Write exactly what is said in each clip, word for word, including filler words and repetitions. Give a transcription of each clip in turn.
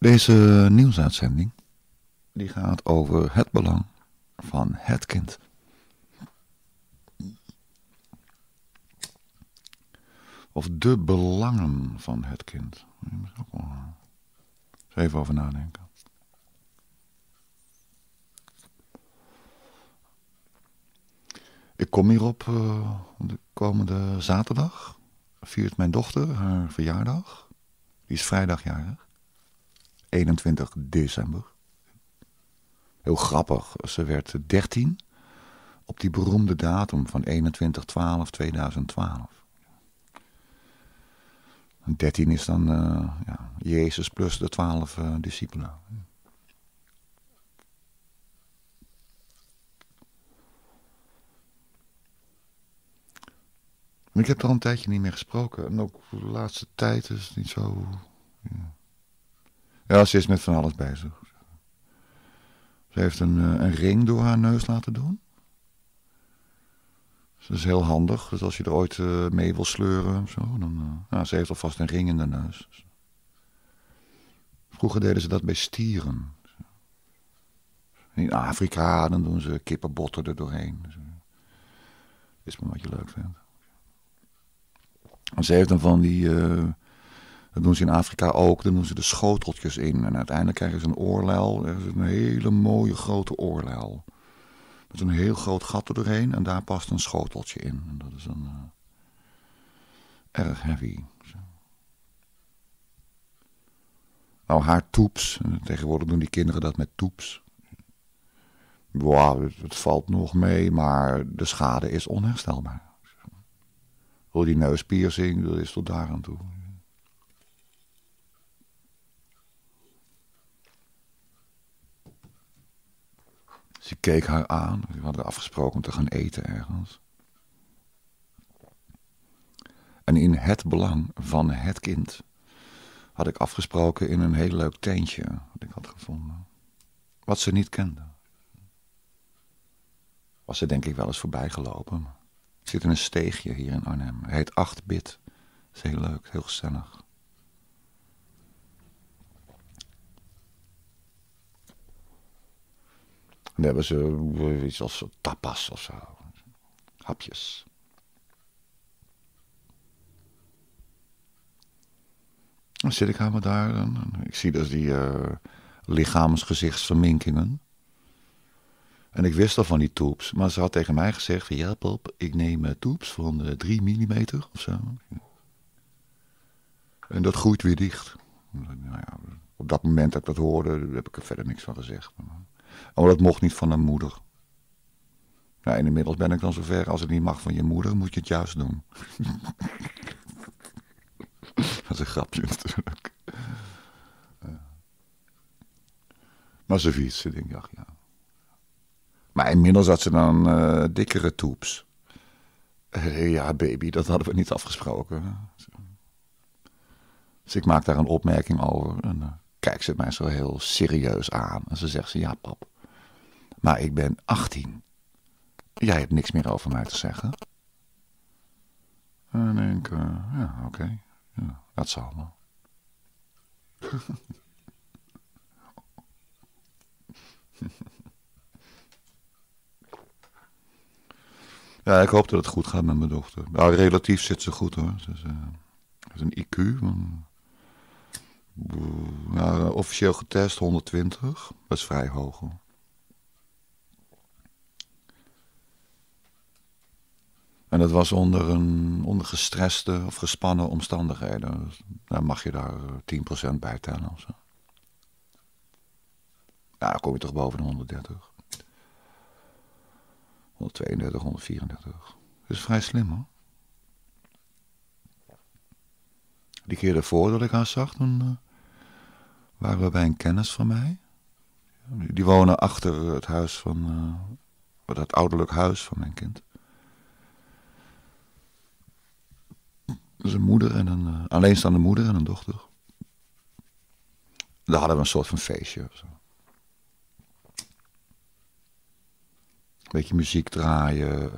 Deze nieuwsuitzending die gaat over het belang van het kind. Of de belangen van het kind. Daar moet ik ook wel eens even over nadenken. Ik kom hierop uh, de komende zaterdag. Viert mijn dochter haar verjaardag. Die is vrijdagjarig. eenentwintig december. Heel grappig. Ze werd dertien op die beroemde datum van eenentwintig twaalf tweeduizend twaalf. dertien is dan uh, ja, Jezus plus de twaalf uh, discipelen. Ik heb er al een tijdje niet meer gesproken. En ook de laatste tijd is het niet zo... Ja, ja ze is met van alles bezig. Ze heeft een, een ring door haar neus laten doen. Dus dat is heel handig. Dus als je er ooit uh, mee wil sleuren, zo, dan... Uh, nou, ze heeft alvast een ring in de neus. Vroeger deden ze dat bij stieren. In Afrika, dan doen ze kippenbotten er doorheen. Dus, uh, is maar wat je leuk vindt. En ze heeft dan van die... Uh, dat doen ze in Afrika ook. Dan doen ze de schoteltjes in. En uiteindelijk krijgen ze een oorlel. Er is een hele mooie grote oorlel. Met een heel groot gat er doorheen. En daar past een schoteltje in. En dat is dan uh, erg heavy. Zo. Nou, haar toeps. Tegenwoordig doen die kinderen dat met toeps. Wow, het, het valt nog mee. Maar de schade is onherstelbaar. Door die neuspiercing, dat is tot daar aan toe. Ze keek haar aan. We hadden afgesproken om te gaan eten ergens. En in het belang van het kind had ik afgesproken in een heel leuk tentje dat ik had gevonden. Wat ze niet kende. Was ze denk ik wel eens voorbij gelopen. Het zit in een steegje hier in Arnhem. Het heet acht bit. Dat is heel leuk, heel gezellig. En daar hebben ze iets als tapas of zo. Hapjes. Dan zit ik aan me daar. En ik zie dus die uh, lichaamsgezichtsverminkingen. En ik wist al van die toeps. Maar ze had tegen mij gezegd van ja pap, ik neem uh, toeps van uh, drie millimeter of zo. En dat groeit weer dicht. Nou ja, op dat moment dat ik dat hoorde, heb ik er verder niks van gezegd. Oh, dat mocht niet van een moeder. Nou, en inmiddels ben ik dan zover, als het niet mag van je moeder, moet je het juist doen. Dat is een grapje natuurlijk. Ja. Maar ze fietste, denk ik, ach ja. Maar inmiddels had ze dan uh, dikkere toeps. Uh, ja, baby, dat hadden we niet afgesproken. Dus ik maak daar een opmerking over. En dan uh, kijkt ze mij zo heel serieus aan. En ze zegt ze, ja pap, maar ik ben achttien. Jij hebt niks meer over mij te zeggen. En ik denk, uh, ja, oké. Okay. Ja, dat zal wel. Ja, ik hoop dat het goed gaat met mijn dochter. Nou, relatief zit ze goed hoor. Ze is, uh, is een I Q van... Nou, officieel getest honderdtwintig. Dat is vrij hoog hoor. En dat was onder, een, onder gestreste of gespannen omstandigheden. Dus dan mag je daar tien procent bij tellen of zo. Ja, dan kom je toch boven de honderddertig. honderdtweeëndertig, honderdvierendertig. Dat is vrij slim hoor. Die keer ervoor dat ik haar zag, toen uh, waren we bij een kennis van mij. Die wonen achter het huis van, uh, het ouderlijk huis van mijn kind. Dus een moeder en een uh, alleenstaande moeder en een dochter. Daar hadden we een soort van feestje of zo. Een beetje muziek draaien.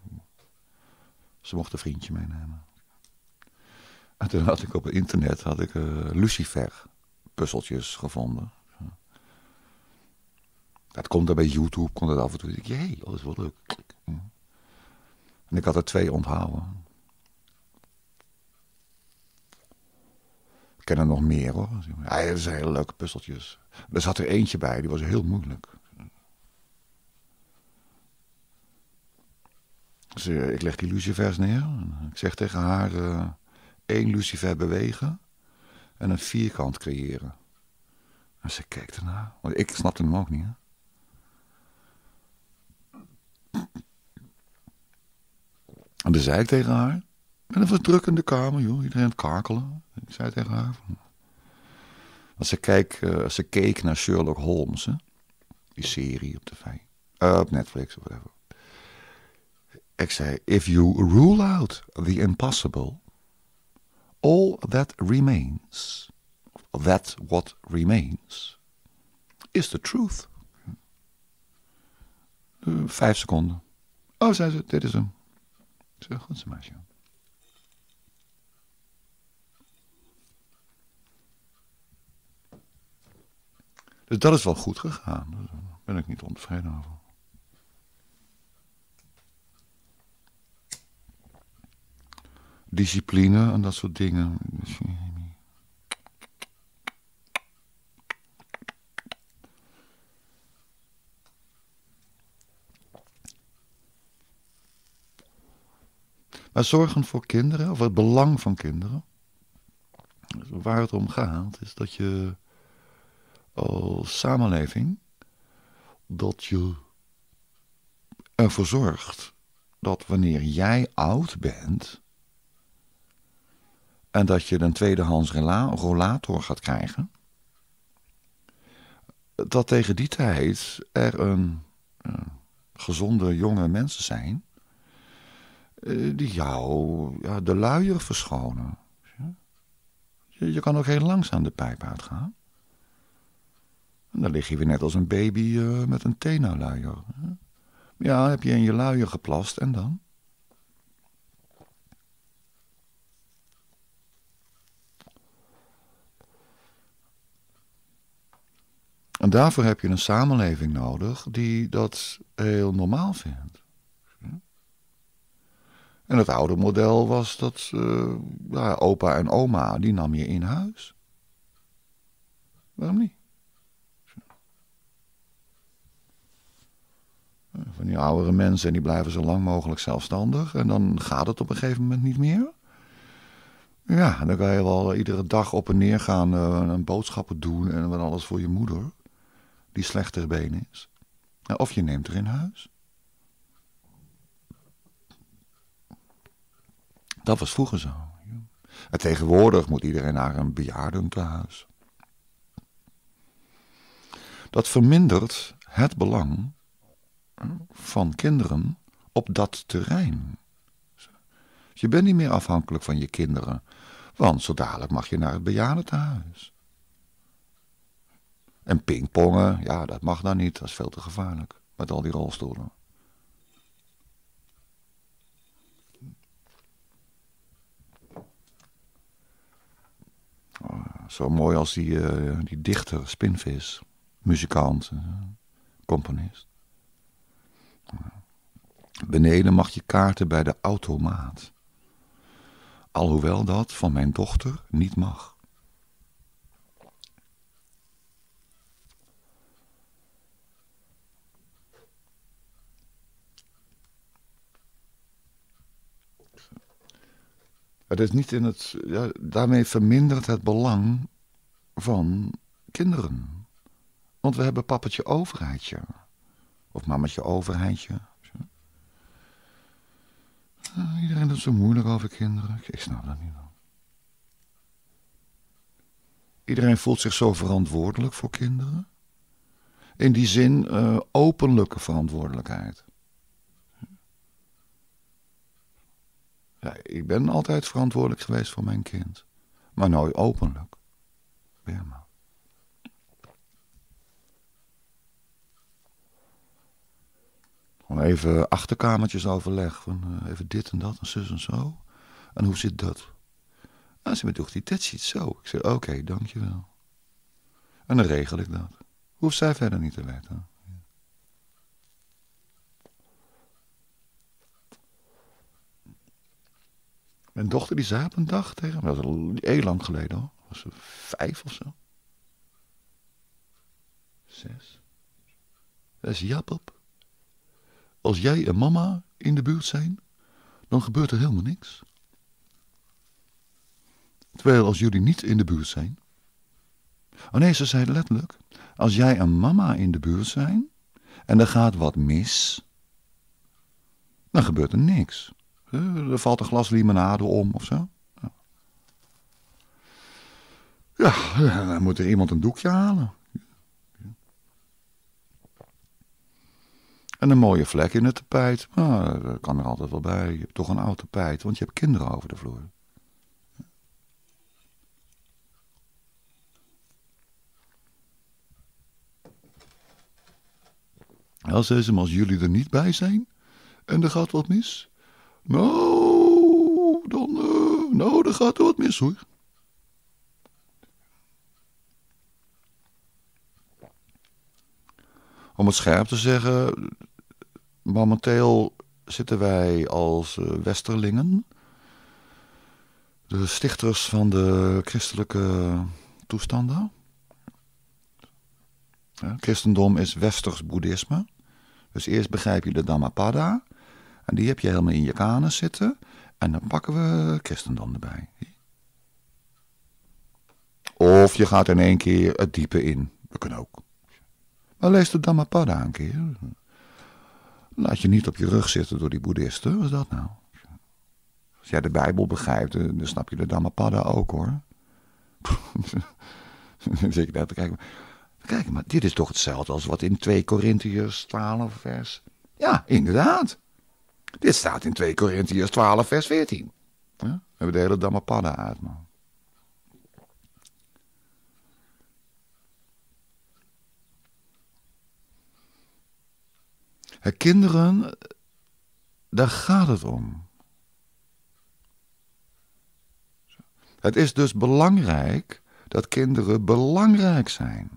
Ze mocht een vriendje meenemen. En toen had ik op het internet had ik uh, lucifer puzzeltjes gevonden. Het komt er bij YouTube, komt het af en toe. Ik denk, jee, dat is wel leuk. En ik had er twee onthouden. Ik ken er nog meer hoor. Ja, dat zijn hele leuke puzzeltjes. Er zat er eentje bij, die was heel moeilijk. Dus uh, ik leg die lucifers neer. Ik zeg tegen haar, uh, één lucifer bewegen en een vierkant creëren. En ze keek ernaar, want ik snapte hem ook niet. Hè? En dan zei ik tegen haar, en dat was druk in de kamer, joh, iedereen aan het kakelen. Ik zei tegen haar, want ze, keek, uh, ze keek naar Sherlock Holmes, hè? Die serie op tv, uh, op Netflix of whatever. Ik zei, if you rule out the impossible, all that remains, that what remains, is the truth. Uh, vijf seconden. Oh, zei ze, dit is hem. Ik zei, goed zo, meisje. Dus dat is wel goed gegaan. Daar ben ik niet ontevreden over. Discipline en dat soort dingen. Maar zorgen voor kinderen, of het belang van kinderen, waar het om gaat, is dat je als samenleving, dat je ervoor zorgt dat wanneer jij oud bent en dat je een tweedehands rela- rollator gaat krijgen, dat tegen die tijd er een uh, gezonde jonge mensen zijn uh, die jou ja, de luier verschonen. Je, je kan ook heel langzaam de pijp uitgaan. En dan lig je weer net als een baby uh, met een tena-luier. Ja, heb je in je luier geplast en dan? En daarvoor heb je een samenleving nodig die dat heel normaal vindt. En het oude model was dat uh, ja, opa en oma, die nam je in huis. Waarom niet? Van die oudere mensen, die blijven zo lang mogelijk zelfstandig. En dan gaat het op een gegeven moment niet meer. Ja, dan kan je wel iedere dag op en neer gaan uh, en boodschappen doen en wat alles voor je moeder, die slecht ter been is. Of je neemt er in huis. Dat was vroeger zo. En tegenwoordig moet iedereen naar een bejaardentehuis. Dat vermindert het belang van kinderen op dat terrein. Je bent niet meer afhankelijk van je kinderen, want zo dadelijk mag je naar het bejaardentehuis. En pingpongen, ja, dat mag dan niet, dat is veel te gevaarlijk, met al die rolstoelen. Oh, zo mooi als die, uh, die dichter, Spinvis, muzikant, uh, componist. Beneden mag je kaarten bij de automaat. Alhoewel dat van mijn dochter niet mag. Het is niet in het, ja, daarmee vermindert het belang van kinderen. Want we hebben pappetje overheidje. Of mametje overheidje. Uh, iedereen doet zo moeilijk over kinderen. Ik snap dat niet. Iedereen voelt zich zo verantwoordelijk voor kinderen. In die zin uh, openlijke verantwoordelijkheid. Ja, ik ben altijd verantwoordelijk geweest voor mijn kind. Maar nooit openlijk. Weer maar. Gewoon even achterkamertjes overleg. Van uh, even dit en dat en zus en zo. En hoe zit dat? Nou, ze me toch die dat ziet zo. Ik zei, oké, okay, dankjewel. En dan regel ik dat. Hoeft zij verder niet te weten. Mijn dochter die zei op een dag tegen me, dat was al heel lang geleden hoor. Was ze vijf of zo? Zes? Dat is ja, pap. Als jij en mama in de buurt zijn, dan gebeurt er helemaal niks. Terwijl als jullie niet in de buurt zijn... Oh nee, ze zei letterlijk. Als jij en mama in de buurt zijn en er gaat wat mis, dan gebeurt er niks. Er valt een glas limonade om of zo. Ja, dan moet er iemand een doekje halen. En een mooie vlek in het tapijt. Nou, dat kan er altijd wel bij. Je hebt toch een oud tapijt, want je hebt kinderen over de vloer. Ja, zei ze, maar als jullie er niet bij zijn en er gaat wat mis, nou, dan, uh, nou, dan gaat er wat mis hoor. Om het scherp te zeggen, momenteel zitten wij als uh, Westerlingen, de stichters van de christelijke toestanden. Ja, christendom is westers boeddhisme. Dus eerst begrijp je de Dhammapada. En die heb je helemaal in je kanus zitten. En dan pakken we christendom erbij. Of je gaat in één keer het diepe in. Dat kan ook. Maar lees de Dhammapada een keer. Laat je niet op je rug zitten door die boeddhisten. Wat is dat nou? Als jij de Bijbel begrijpt, dan snap je de Dhammapada ook hoor. Dan zit je daar te kijken. Kijk, maar dit is toch hetzelfde als wat in twee Korintiërs twaalf vers... Ja, inderdaad. Dit staat in twee Korintiërs twaalf vers veertien. Ja, we hebben de hele Dhammapada uit, man. Hè, kinderen, daar gaat het om. Het is dus belangrijk dat kinderen belangrijk zijn.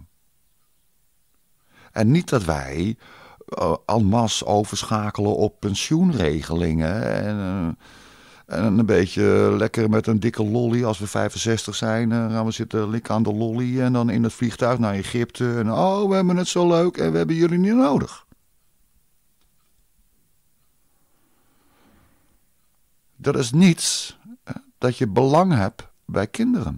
En niet dat wij uh, en masse overschakelen op pensioenregelingen. En, uh, en een beetje lekker met een dikke lolly. Als we vijfenzestig zijn, uh, gaan we zitten likken aan de lolly. En dan in het vliegtuig naar Egypte. En oh, we hebben het zo leuk en we hebben jullie niet nodig. Dat is niets uh, dat je belang hebt bij kinderen.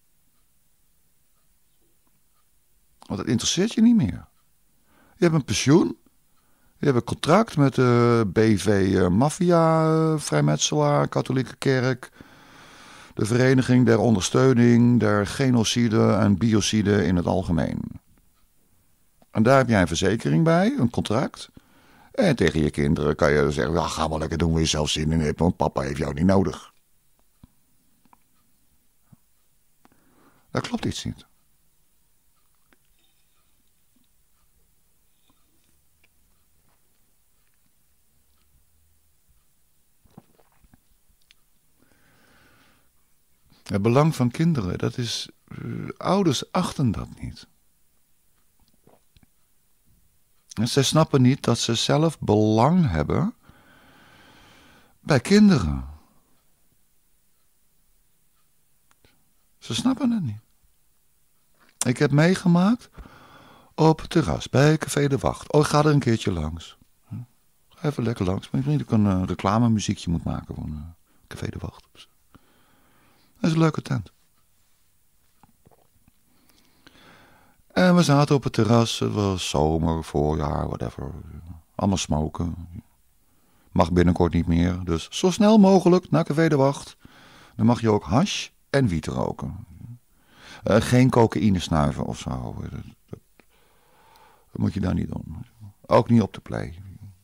Want het interesseert je niet meer. Je hebt een pensioen. Je hebt een contract met de B V uh, Mafia, uh, Vrijmetselaar, Katholieke Kerk. De Vereniging der Ondersteuning der Genocide en Biocide in het algemeen. En daar heb jij een verzekering bij, een contract. En tegen je kinderen kan je zeggen, ja, ga maar lekker doen waar je zelf zin in hebt, want papa heeft jou niet nodig. Dat klopt iets niet. Het belang van kinderen, dat is... Uh, ouders achten dat niet. En zij snappen niet dat ze zelf belang hebben bij kinderen. Ze snappen het niet. Ik heb meegemaakt op het terras bij Café de Wacht. Oh, ik ga er een keertje langs. Ga even lekker langs. Maar ik weet niet of ik een uh, reclamemuziekje moet maken van uh, Café de Wacht. Dat is een leuke tent. En we zaten op het terras. Het was zomer, voorjaar, whatever. Allemaal smoken. Mag binnenkort niet meer. Dus zo snel mogelijk naar Café de Wacht. Dan mag je ook hash en wiet roken. Uh, geen cocaïne snuiven of zo. Dat, dat, dat moet je daar niet doen. Ook niet op de play.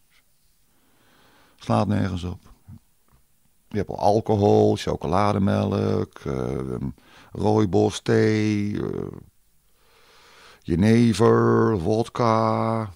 Slaat nergens op. Je hebt al alcohol, chocolademelk, uh, rooibos thee, uh, jenever, vodka.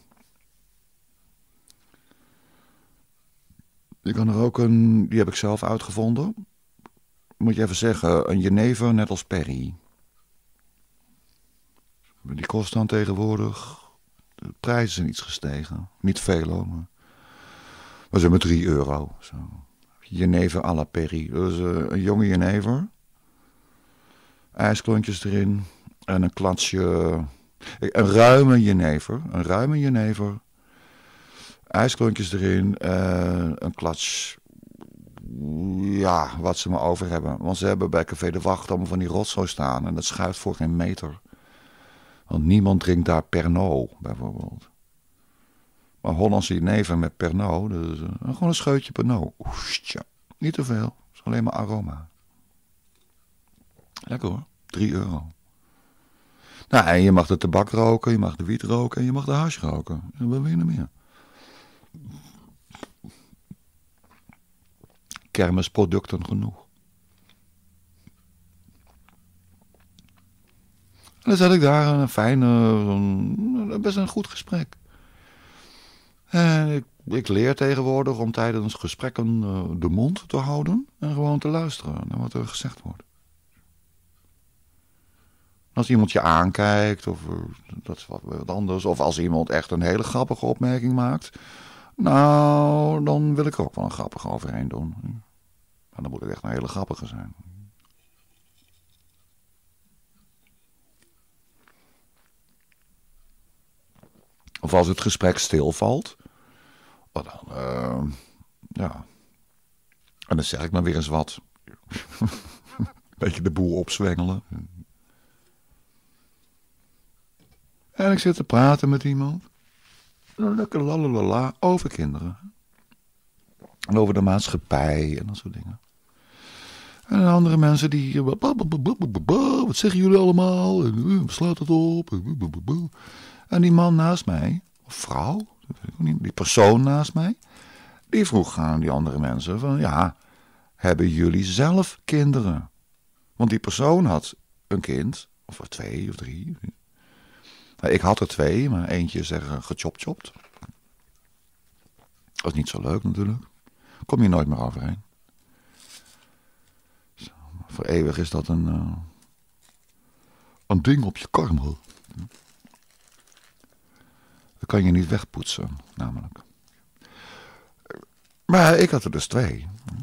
Je kan er ook een, die heb ik zelf uitgevonden. Moet je even zeggen, een jenever net als perry. Die kost dan tegenwoordig... De prijzen zijn iets gestegen. Niet veel hoor, maar... We zijn met drie euro. Zo. Jenever à la Perry. Dus uh, een jonge jenever. IJsklontjes erin. En een klatsje... Een ruime jenever. Een ruime jenever. IJsklontjes erin. Uh, een klats... Ja, wat ze maar over hebben. Want ze hebben bij Café de Wacht allemaal van die rotzooi staan. En dat schuift voor geen meter. Want niemand drinkt daar Pernod, bijvoorbeeld. Maar Hollandse jenever met Pernod, dus, uh, gewoon een scheutje Pernod. Oestja, niet te veel. Het is alleen maar aroma. Lekker hoor, drie euro. Nou, en je mag de tabak roken, je mag de wiet roken en je mag de hash roken. En wat wil je nog meer? Kermisproducten genoeg. En dan zat ik daar een fijn, uh, best een goed gesprek. En ik, ik leer tegenwoordig om tijdens gesprekken uh, de mond te houden en gewoon te luisteren naar wat er gezegd wordt. Als iemand je aankijkt of uh, dat is wat, wat anders, of als iemand echt een hele grappige opmerking maakt, nou, dan wil ik er ook wel een grappige overheen doen. Maar dan moet het echt een hele grappige zijn. Of als het gesprek stilvalt, dan, uh, ja. En dan zeg ik maar weer eens wat. Een beetje de boel opzwengelen. En ik zit te praten met iemand. Lekker lalalala over kinderen. En over de maatschappij en dat soort dingen. En andere mensen die... Wat zeggen jullie allemaal? En wat slaat het op? En die man naast mij, of vrouw, die persoon naast mij, die vroeg aan die andere mensen van, ja, hebben jullie zelf kinderen? Want die persoon had een kind, of twee of drie. Nou, ik had er twee, maar eentje is er gechopchopt. Dat is niet zo leuk natuurlijk. Kom je nooit meer overheen. Zo, voor eeuwig is dat een, uh, een ding op je karmel. Dat kan je niet wegpoetsen, namelijk. Maar ik had er dus twee.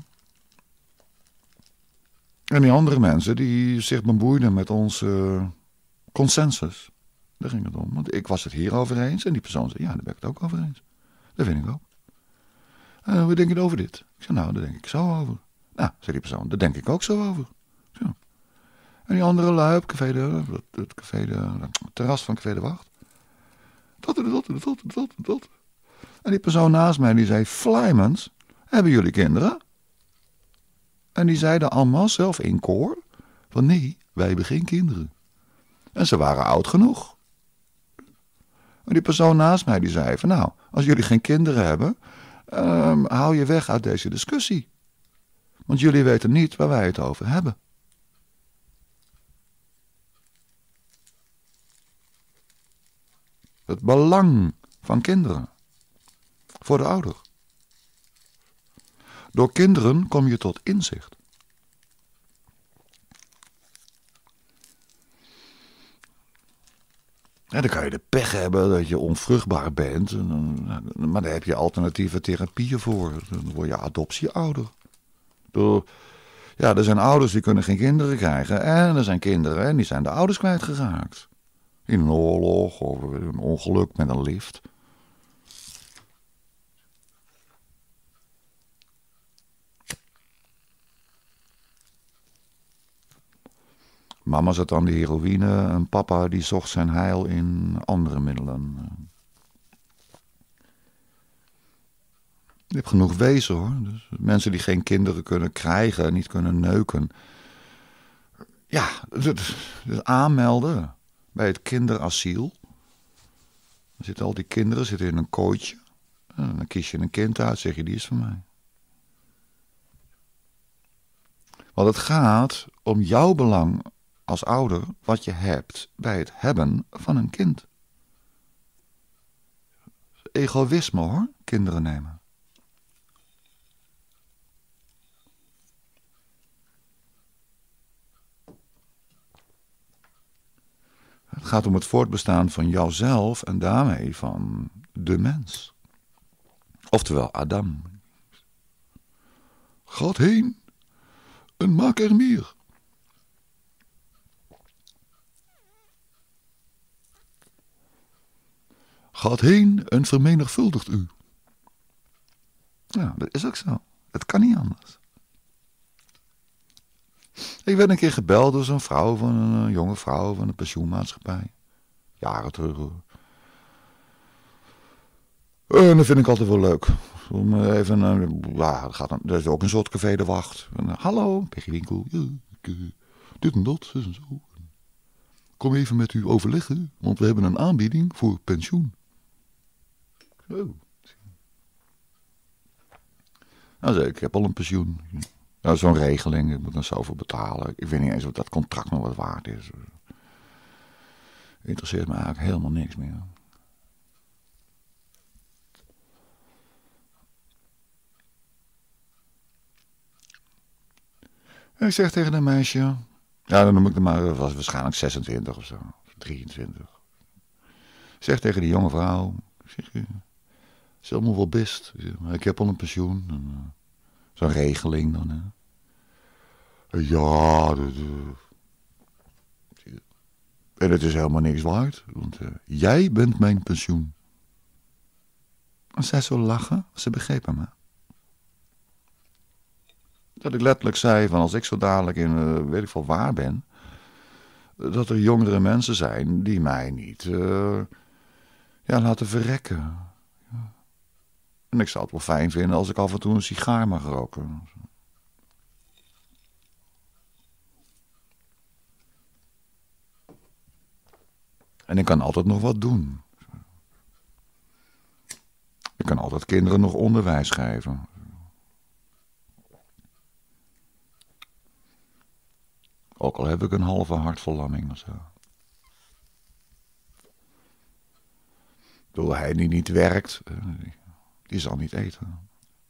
En die andere mensen die zich bemoeiden met onze consensus. Daar ging het om. Want ik was het hier over eens. En die persoon zei, ja, daar ben ik het ook over eens. Dat vind ik ook. En hoe denk je over dit? Ik zei, nou, daar denk ik zo over. Nou, zei die persoon, daar denk ik ook zo over. Zo. En die andere lui op café de, het, café de, het terras van Café de Wacht. Dat, dat, dat, dat, dat, dat. En die persoon naast mij die zei, Flijmens, hebben jullie kinderen? En die zeiden allemaal zelf in koor, van nee, wij hebben geen kinderen. En ze waren oud genoeg. En die persoon naast mij die zei van nou, als jullie geen kinderen hebben, um, hou je weg uit deze discussie. Want jullie weten niet waar wij het over hebben. Het belang van kinderen. Voor de ouder. Door kinderen kom je tot inzicht. En dan kan je de pech hebben dat je onvruchtbaar bent. Maar daar heb je alternatieve therapieën voor. Dan word je adoptieouder. Ja, er zijn ouders die kunnen geen kinderen krijgen. En er zijn kinderen en die zijn de ouders kwijtgeraakt. In een oorlog of een ongeluk met een lift. Mama zat aan de heroïne en papa die zocht zijn heil in andere middelen. Je hebt genoeg wezen hoor. Dus mensen die geen kinderen kunnen krijgen, niet kunnen neuken. Ja, dus aanmelden bij het kinderasiel. Dan zitten al die kinderen zitten in een kooitje. En dan kies je een kind uit, zeg je die is van mij. Want het gaat om jouw belang als ouder wat je hebt bij het hebben van een kind. Egoïsme hoor, kinderen nemen. Het Het gaat om het voortbestaan van jouzelf en daarmee van de mens. Oftewel Adam. Gaat heen en maak er meer. Gaat heen en vermenigvuldigt u. Ja, dat is ook zo. Het kan niet anders. Ik werd een keer gebeld door zo'n vrouw, van een jonge vrouw van een pensioenmaatschappij. Jaren terug. En dat vind ik altijd wel leuk. Om even, ja, dat gaat dan, dat is ook een soort café de wacht. En, hallo, Peggy Winkel. Ja, ik, uh, dit en dat, en zo. Kom even met u overleggen, want we hebben een aanbieding voor pensioen. Zo. Nou, ik heb al een pensioen. Nou, zo'n regeling, ik moet dan zoveel betalen. Ik weet niet eens of dat contract nog wat waard is. Interesseert me eigenlijk helemaal niks meer. En ik zeg tegen een meisje, ja, dan noem ik hem maar, dat was waarschijnlijk zesentwintig of zo, drieëntwintig. Ik zeg tegen die jonge vrouw, ik zeg, het is allemaal wel best. Ik heb al een pensioen. En, uh, zo'n regeling dan, hè. Ja, dat, uh, en het is helemaal niks waard, want uh, jij bent mijn pensioen. En zij zo lachen, ze begrepen me. Dat ik letterlijk zei van als ik zo dadelijk in uh, weet ik veel waar ben, dat er jongere mensen zijn die mij niet uh, ja, laten verrekken. Ja. En ik zou het wel fijn vinden als ik af en toe een sigaar mag roken. En ik kan altijd nog wat doen. Ik kan altijd kinderen nog onderwijs geven. Ook al heb ik een halve hartverlamming of zo. Doordat hij die niet werkt, die zal niet eten.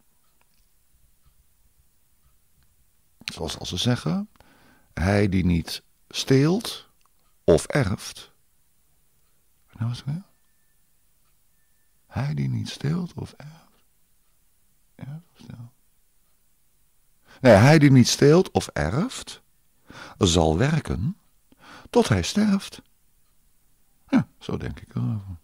Zoals als ze zeggen, hij die niet steelt of erft. Nou wat weer? Hij die niet steelt of erft. Erft of steelt. Nee, hij die niet steelt of erft, zal werken tot hij sterft. Ja, zo denk ik erover.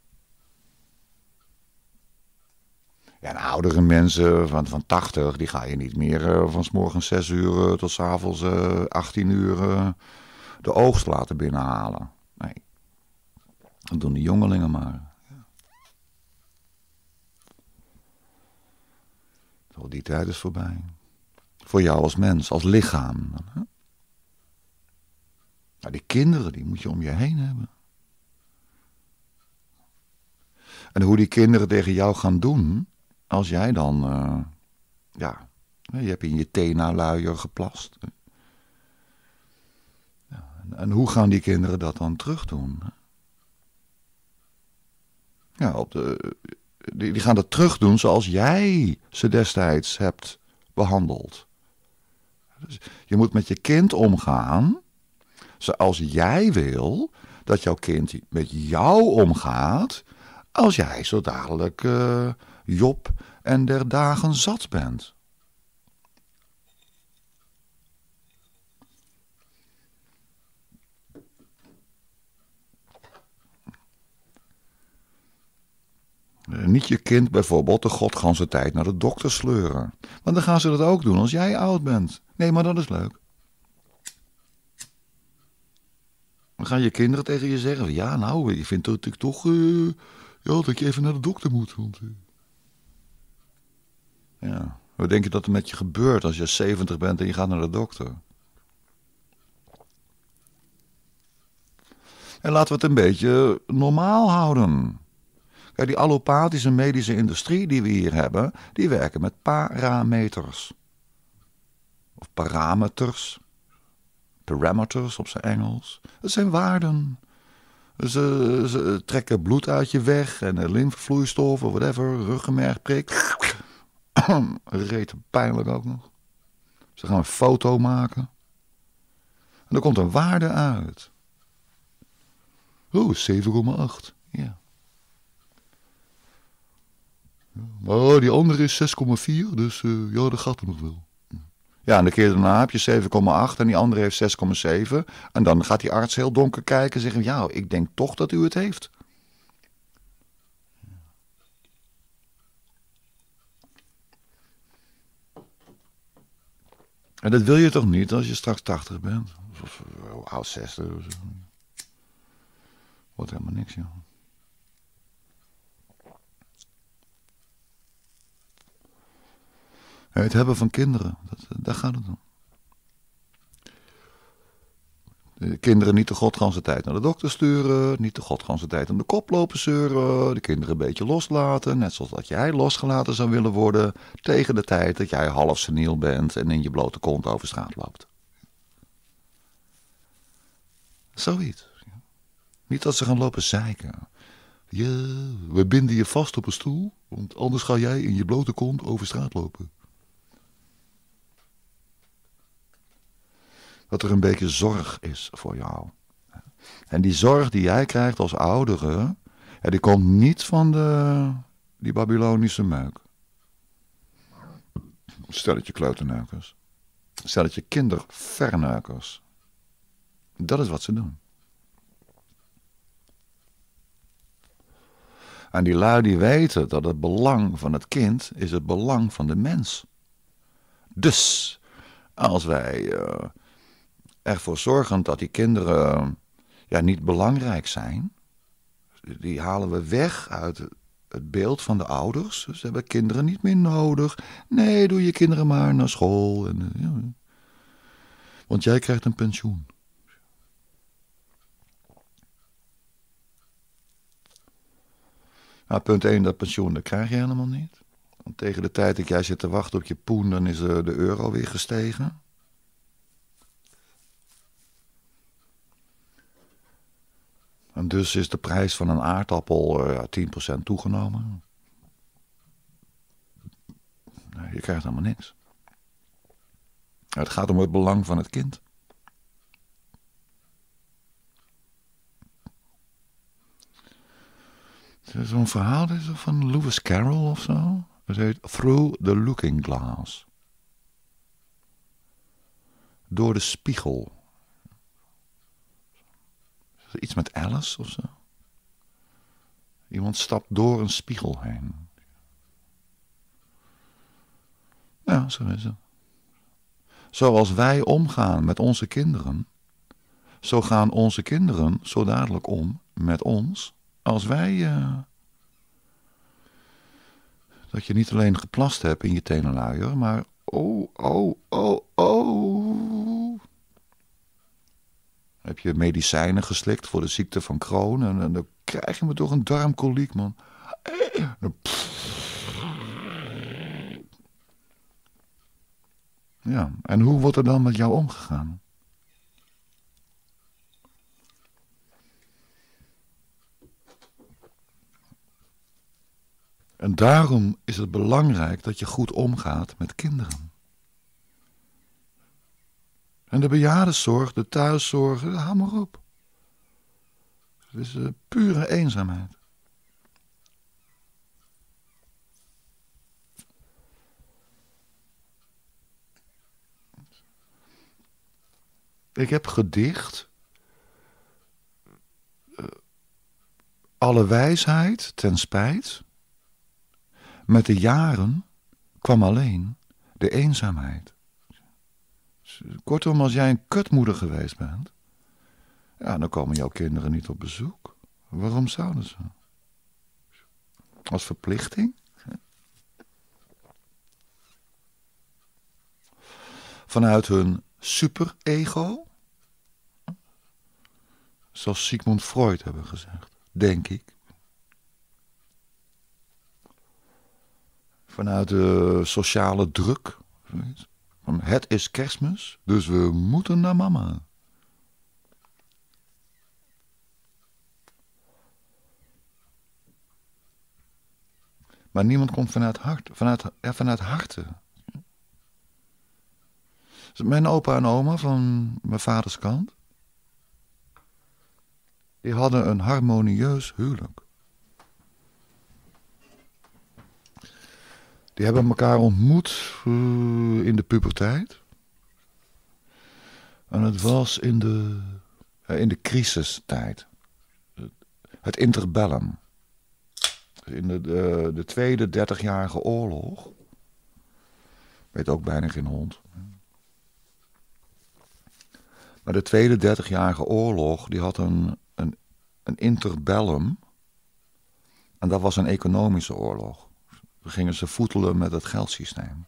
Ja, en oudere mensen van, van tachtig, die ga je niet meer uh, van 's morgens zes uur uh, tot 's avonds uh, achttien uur uh, de oogst laten binnenhalen. Nee, dat doen de jongelingen maar. Ja. Zo, die tijd is voorbij. Voor jou als mens, als lichaam. Hè? Nou, die kinderen, die moet je om je heen hebben. En hoe die kinderen tegen jou gaan doen, als jij dan, uh, ja, je hebt in je tena-luier geplast. Ja, en, en hoe gaan die kinderen dat dan terug doen? Ja, op de, die, die gaan dat terug doen zoals jij ze destijds hebt behandeld. Dus je moet met je kind omgaan zoals jij wil dat jouw kind met jou omgaat als jij zo dadelijk uh, Job en der dagen zat bent. Uh, niet je kind bijvoorbeeld de godganse tijd naar de dokter sleuren. Want dan gaan ze dat ook doen als jij oud bent. Nee, maar dat is leuk. Dan gaan je kinderen tegen je zeggen, ja nou, je vindt dat ik toch, uh, ja, dat je even naar de dokter moet. Want, uh... ja, hoe denk je dat er met je gebeurt als je zeventig bent en je gaat naar de dokter? En laten we het een beetje normaal houden. Kijk, die allopathische medische industrie die we hier hebben, die werken met parameters. Of parameters. Parameters op zijn Engels. Dat zijn waarden. Ze, ze trekken bloed uit je weg en lymfevloeistof of whatever, ruggenmergprik. Reet pijnlijk ook nog. Ze gaan een foto maken. En er komt een waarde uit. Oh, zeven komma acht. Ja. Maar die andere is zes komma vier, dus uh, ja, dat gaat er nog wel. Ja, en de keer daarna heb je zeven komma acht en die andere heeft zes komma zeven. En dan gaat die arts heel donker kijken en zeggen, ja, ik denk toch dat u het heeft. En dat wil je toch niet als je straks tachtig bent? Of uh, oud zestig. Of zo. Wordt helemaal niks, joh. Het hebben van kinderen, dat, daar gaat het om. De kinderen niet de godganse tijd naar de dokter sturen, niet de godganse tijd aan de kop lopen zeuren, de kinderen een beetje loslaten, net zoals dat jij losgelaten zou willen worden, tegen de tijd dat jij half seniel bent en in je blote kont over straat loopt. Zoiets. Niet dat ze gaan lopen zeiken. Ja, we binden je vast op een stoel, want anders ga jij in je blote kont over straat lopen. Dat er een beetje zorg is voor jou. En die zorg die jij krijgt als oudere, ja, die komt niet van de, die Babylonische meuk. Stelletje kleuterneukers. Stelletje kinderverneukers. Dat is wat ze doen. En die lui die weten dat het belang van het kind is het belang van de mens. Dus, als wij uh, ervoor zorgen dat die kinderen uh, ja, niet belangrijk zijn, die halen we weg uit het beeld van de ouders. Ze hebben kinderen niet meer nodig. Nee, doe je kinderen maar naar school. En, uh, ja. Want jij krijgt een pensioen. Nou, punt één, dat pensioen, dat krijg je helemaal niet. Want tegen de tijd dat jij zit te wachten op je poen, dan is de, de euro weer gestegen. En dus is de prijs van een aardappel uh, ja, tien procent toegenomen. Nee, je krijgt helemaal niks. Het gaat om het belang van het kind. Zo'n verhaal is van Lewis Carroll of zo. Het heet Through the Looking Glass. Door de spiegel. Iets met Alice of zo. Iemand stapt door een spiegel heen. Ja, zo is het. Zoals wij omgaan met onze kinderen, zo gaan onze kinderen zo dadelijk om met ons. Als wij, uh, dat je niet alleen geplast hebt in je tenenluier, maar oh, oh, oh, oh. Heb je medicijnen geslikt voor de ziekte van Crohn en, en dan krijg je me toch een darmkoliek, man. Ja, en hoe wordt er dan met jou omgegaan? En daarom is het belangrijk dat je goed omgaat met kinderen. En de bejaardenzorg, de thuiszorg, hou maar op. Het is uh, pure eenzaamheid. Ik heb gedicht. Uh, alle wijsheid ten spijt. Met de jaren kwam alleen de eenzaamheid. Kortom, als jij een kutmoeder geweest bent, ja, dan komen jouw kinderen niet op bezoek. Waarom zouden ze? Als verplichting? Vanuit hun superego? Zoals Sigmund Freud hebben gezegd, denk ik. Vanuit de sociale druk. Het is Kerstmis, dus we moeten naar mama. Maar niemand komt vanuit hart, vanuit, ja, vanuit harten. Mijn opa en oma van mijn vaders kant. Die hadden een harmonieus huwelijk. Die hebben elkaar ontmoet uh, in de puberteit. En het was in de, uh, in de crisistijd. Het interbellum. In de, de, de tweede dertigjarige oorlog. Weet ook bijna geen hond. Maar de tweede dertigjarige oorlog, die had een, een, een interbellum. En dat was een economische oorlog. Dan gingen ze voetelen met het geldsysteem.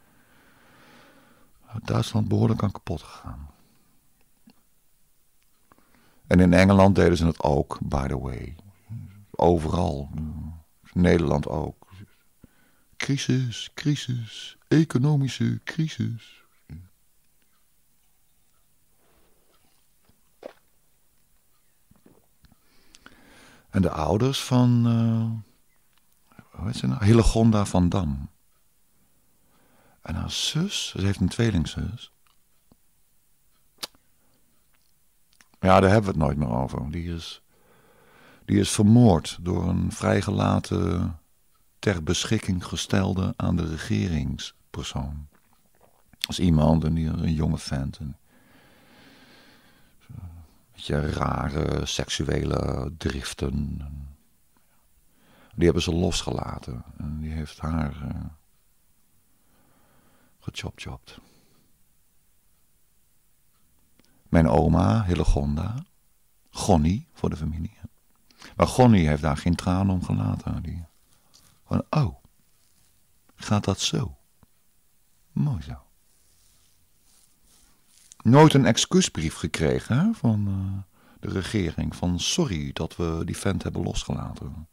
Duitsland behoorlijk aan kapot gegaan. En in Engeland deden ze het ook, by the way. Overal. Nederland ook. Crisis, crisis, economische crisis. En de ouders van, uh, hoe heet ze nou? Hillegonda van Dam. En haar zus, ze heeft een tweelingzus. Ja, daar hebben we het nooit meer over. Die is, die is vermoord door een vrijgelaten, ter beschikking gestelde aan de regeringspersoon. Dat is iemand, een, een jonge vent. Een beetje rare seksuele driften. Die hebben ze losgelaten. En die heeft haar uh, gechopchopt. Mijn oma, Hillegonda. Gonnie, voor de familie. Maar Gonnie heeft daar geen traan om gelaten. Die, van, oh, gaat dat zo? Mooi zo. Nooit een excuusbrief gekregen hè, van uh, de regering. Van sorry dat we die vent hebben losgelaten.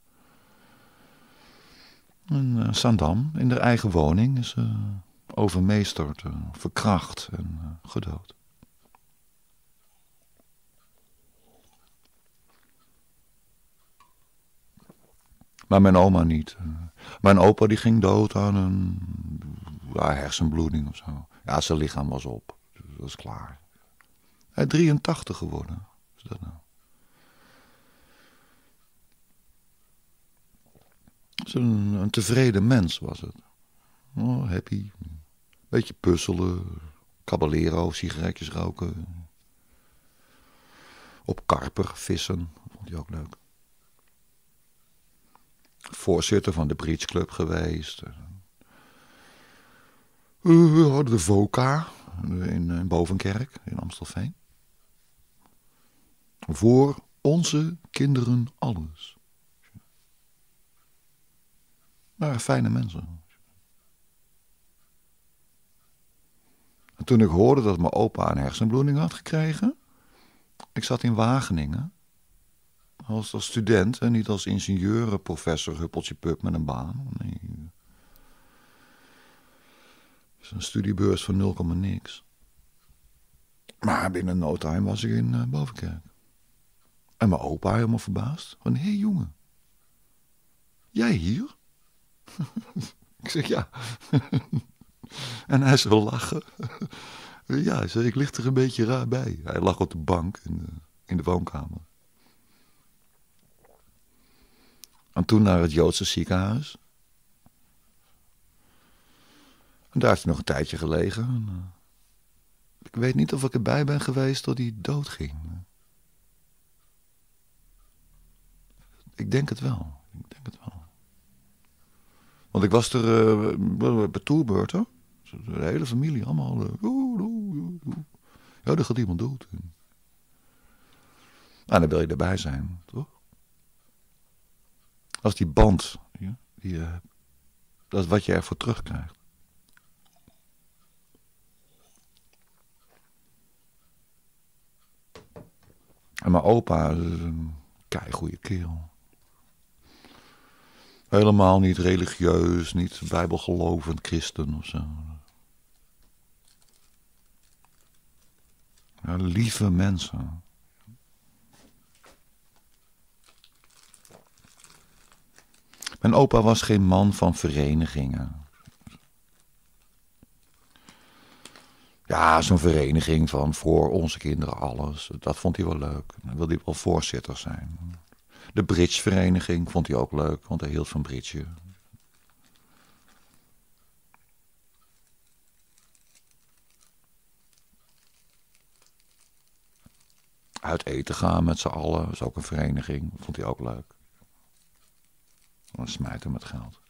En uh, Sandam, in haar eigen woning, is uh, overmeesterd, uh, verkracht en uh, gedood. Maar mijn oma niet. Mijn opa die ging dood aan een ja, hersenbloeding of zo. Ja, zijn lichaam was op. Dat is klaar. Hij is drieëntachtig geworden. Wat is dat nou? Een, een tevreden mens was het. Oh, happy. Beetje puzzelen. Caballero, sigaretjes roken. Op karper vissen. Vond hij ook leuk. Voorzitter van de Bridge Club geweest. We hadden de Voca in, in Bovenkerk, in Amstelveen. Voor onze kinderen alles. Maar fijne mensen. En toen ik hoorde dat mijn opa een hersenbloeding had gekregen. Ik zat in Wageningen. Als, als student en niet als ingenieur, professor, huppeltje pup met een baan. Nee. Het is een studiebeurs van nul komma niks. Maar binnen no time was ik in uh, Bovenkerk. En mijn opa helemaal verbaasd. Van, hé hey, jongen. Jij hier? Ik zeg, ja. En hij zou lachen. Ja, hij zei, ik lig er een beetje raar bij. Hij lag op de bank in de, in de woonkamer. En toen naar het Joodse ziekenhuis. En daar heeft hij nog een tijdje gelegen. En, uh, ik weet niet of ik erbij ben geweest tot hij doodging. Ik denk het wel. Ik denk het wel. Want ik was er uh, bij tourbeurten. De hele familie allemaal. Uh, ja, er gaat iemand dood. Nou, dan wil je erbij zijn, toch? Als die band, ja, die, uh, dat is wat je ervoor terugkrijgt. En mijn opa is een keigoeie kerel. Helemaal niet religieus, niet bijbelgelovend christen of zo. Ja, lieve mensen. Mijn opa was geen man van verenigingen. Ja, zo'n vereniging van voor onze kinderen alles. Dat vond hij wel leuk. Dan wilde hij wel voorzitter zijn. De bridgevereniging vond hij ook leuk, want hij hield van bridge. Uit eten gaan met z'n allen, dat is ook een vereniging. Vond hij ook leuk. Dan smijten met geld.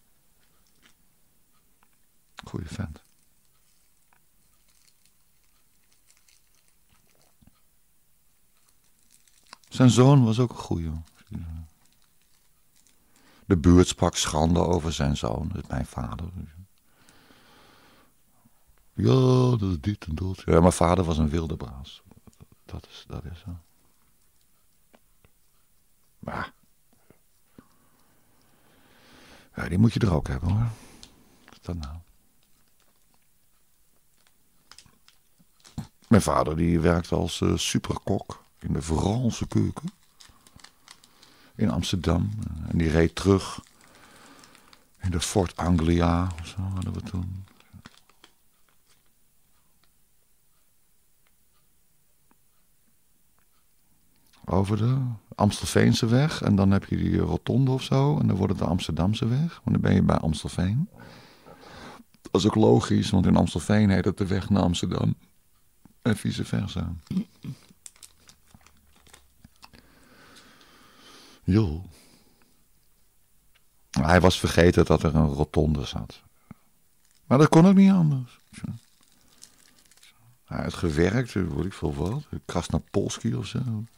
Goeie vent. Zijn zoon was ook een goeie. De buurt sprak schande over zijn zoon, dat is mijn vader. Ja, dat is dit en dat. Ja, mijn vader was een wilde baas. Dat is, dat is zo. Maar ja, die moet je er ook hebben hoor. Wat is dat nou? Mijn vader die werkte als uh, superkok in de Franse keuken. In Amsterdam. En die reed terug in de Ford Anglia. Zo hadden we toen. Over de Amstelveense weg. En dan heb je die rotonde of zo. En dan wordt het de Amsterdamse weg. Want dan ben je bij Amstelveen. Dat is ook logisch. Want in Amstelveen heet het de weg naar Amsterdam. En vice versa. Jo. Hij was vergeten dat er een rotonde zat. Maar dat kon ook niet anders. Hij had gewerkt, weet ik veel wat. Krasnapolski of zo.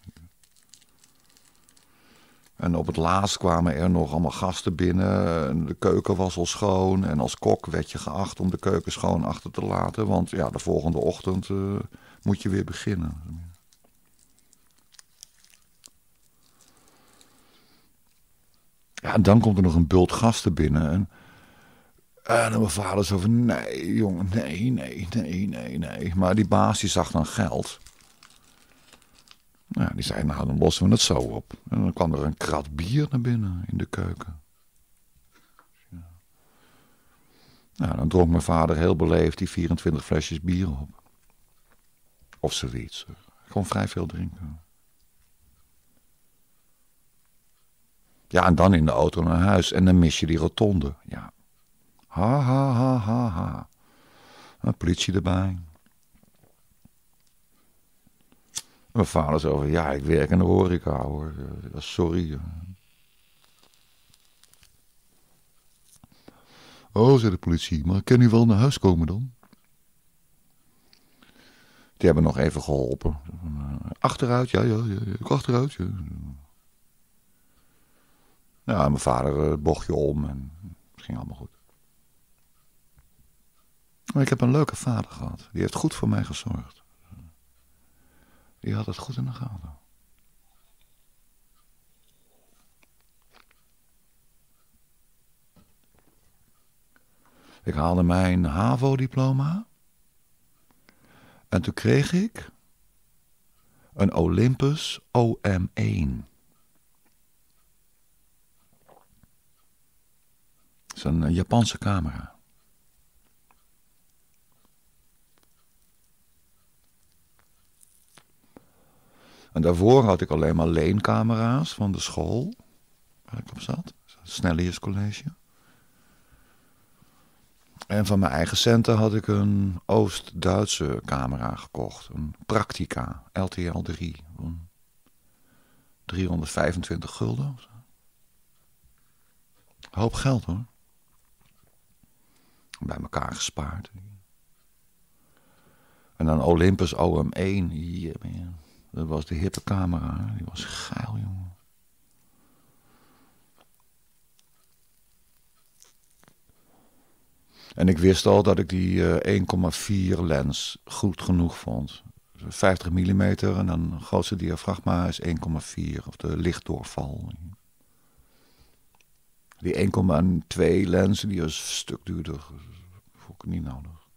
En op het laatst kwamen er nog allemaal gasten binnen. En de keuken was al schoon. En als kok werd je geacht om de keuken schoon achter te laten. Want ja, de volgende ochtend uh, moet je weer beginnen. Ja, en dan komt er nog een bult gasten binnen. En, en dan mijn vader zo van, nee jongen, nee, nee, nee, nee, nee. Maar die baas die zag dan geld. Nou, die zei, nou dan lossen we het zo op. En dan kwam er een krat bier naar binnen in de keuken. Ja. Nou, dan dronk mijn vader heel beleefd die vierentwintig flesjes bier op. Of zoiets. Ik kon vrij veel drinken. Ja, en dan in de auto naar huis. En dan mis je die rotonde. Ja. Ha, ha, ha, ha, ha. Een politie erbij. Mijn vader zei van, ja, ik werk in de horeca hoor. Sorry. Oh, zei de politie, maar kan u wel naar huis komen dan? Die hebben nog even geholpen. Achteruit, ja, ja, ja, ik achteruit, ja. Ja, mijn vader bocht je om en het ging allemaal goed. Maar ik heb een leuke vader gehad. Die heeft goed voor mij gezorgd. Die had het goed in de gaten. Ik haalde mijn HAVO-diploma. En toen kreeg ik een Olympus O M één. Dat is een Japanse camera. En daarvoor had ik alleen maar leencamera's van de school waar ik op zat. Snelliuscollege. En van mijn eigen centen had ik een Oost-Duitse camera gekocht. Een Praktica L T L drie. driehonderdvijfentwintig gulden. Hoop geld hoor. Bij elkaar gespaard. En dan Olympus O M één. Yeah, man. Dat was de hippe camera. Die was geil, jongen. En ik wist al dat ik die uh, één komma vier lens goed genoeg vond. vijftig millimeter en dan het grootste diafragma is één komma vier. Of de lichtdoorval. Die één komma twee lens die is een stuk duurder. Vond ik niet nodig.